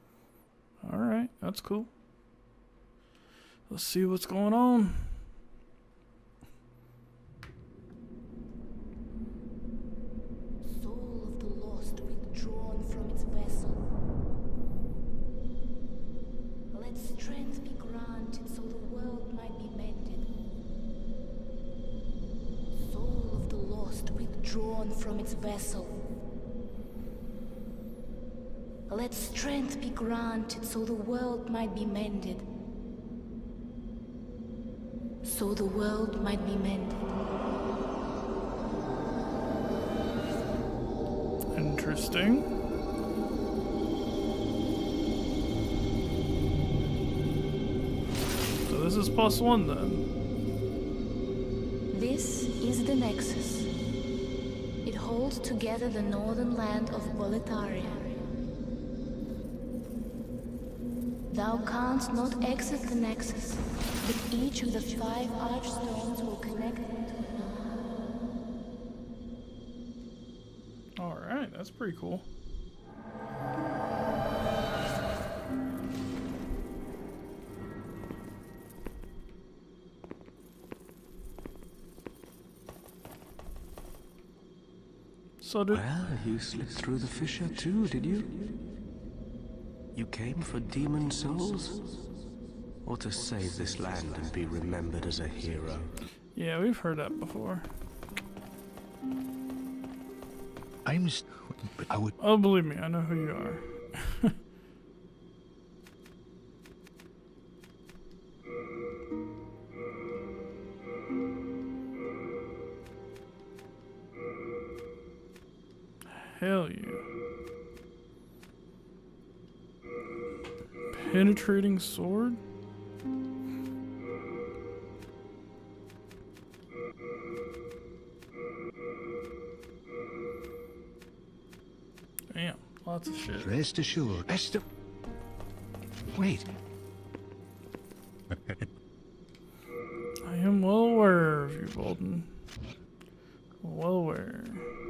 Alright, that's cool. Let's see what's going on. Soul of the lost withdrawn from its vessel. drawn from its vessel. Let strength be granted so the world might be mended. So the world might be mended. Interesting. So this is plus one then. This is the Nexus. It holds together the northern land of Boletaria. Thou canst not exit the Nexus, but each of the five archstones will connect them to another. Alright, that's pretty cool. So did Well, you slipped through the fissure too, did you? You came for demon souls? Or to save this land and be remembered as a hero? Yeah, we've heard that before. I'm st- but I would Oh, believe me, I know who you are. Hell yeah. Penetrating sword? Damn, lots of shit. rest assured. Rest of Wait. I am well aware of you, Bolton. Well aware.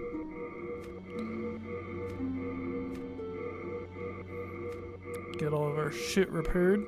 Get all of our shit repaired.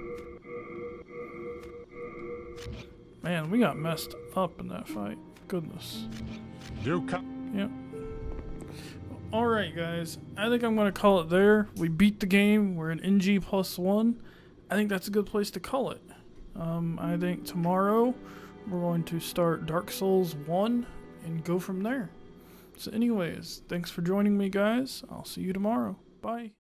Man, we got messed up in that fight. Goodness. You come. Yep. Alright guys, I think I'm going to call it there. We beat the game. We're in N G plus one. I think that's a good place to call it. Um, I think tomorrow we're going to start Dark Souls one and go from there. So anyways, thanks for joining me guys. I'll see you tomorrow. Bye.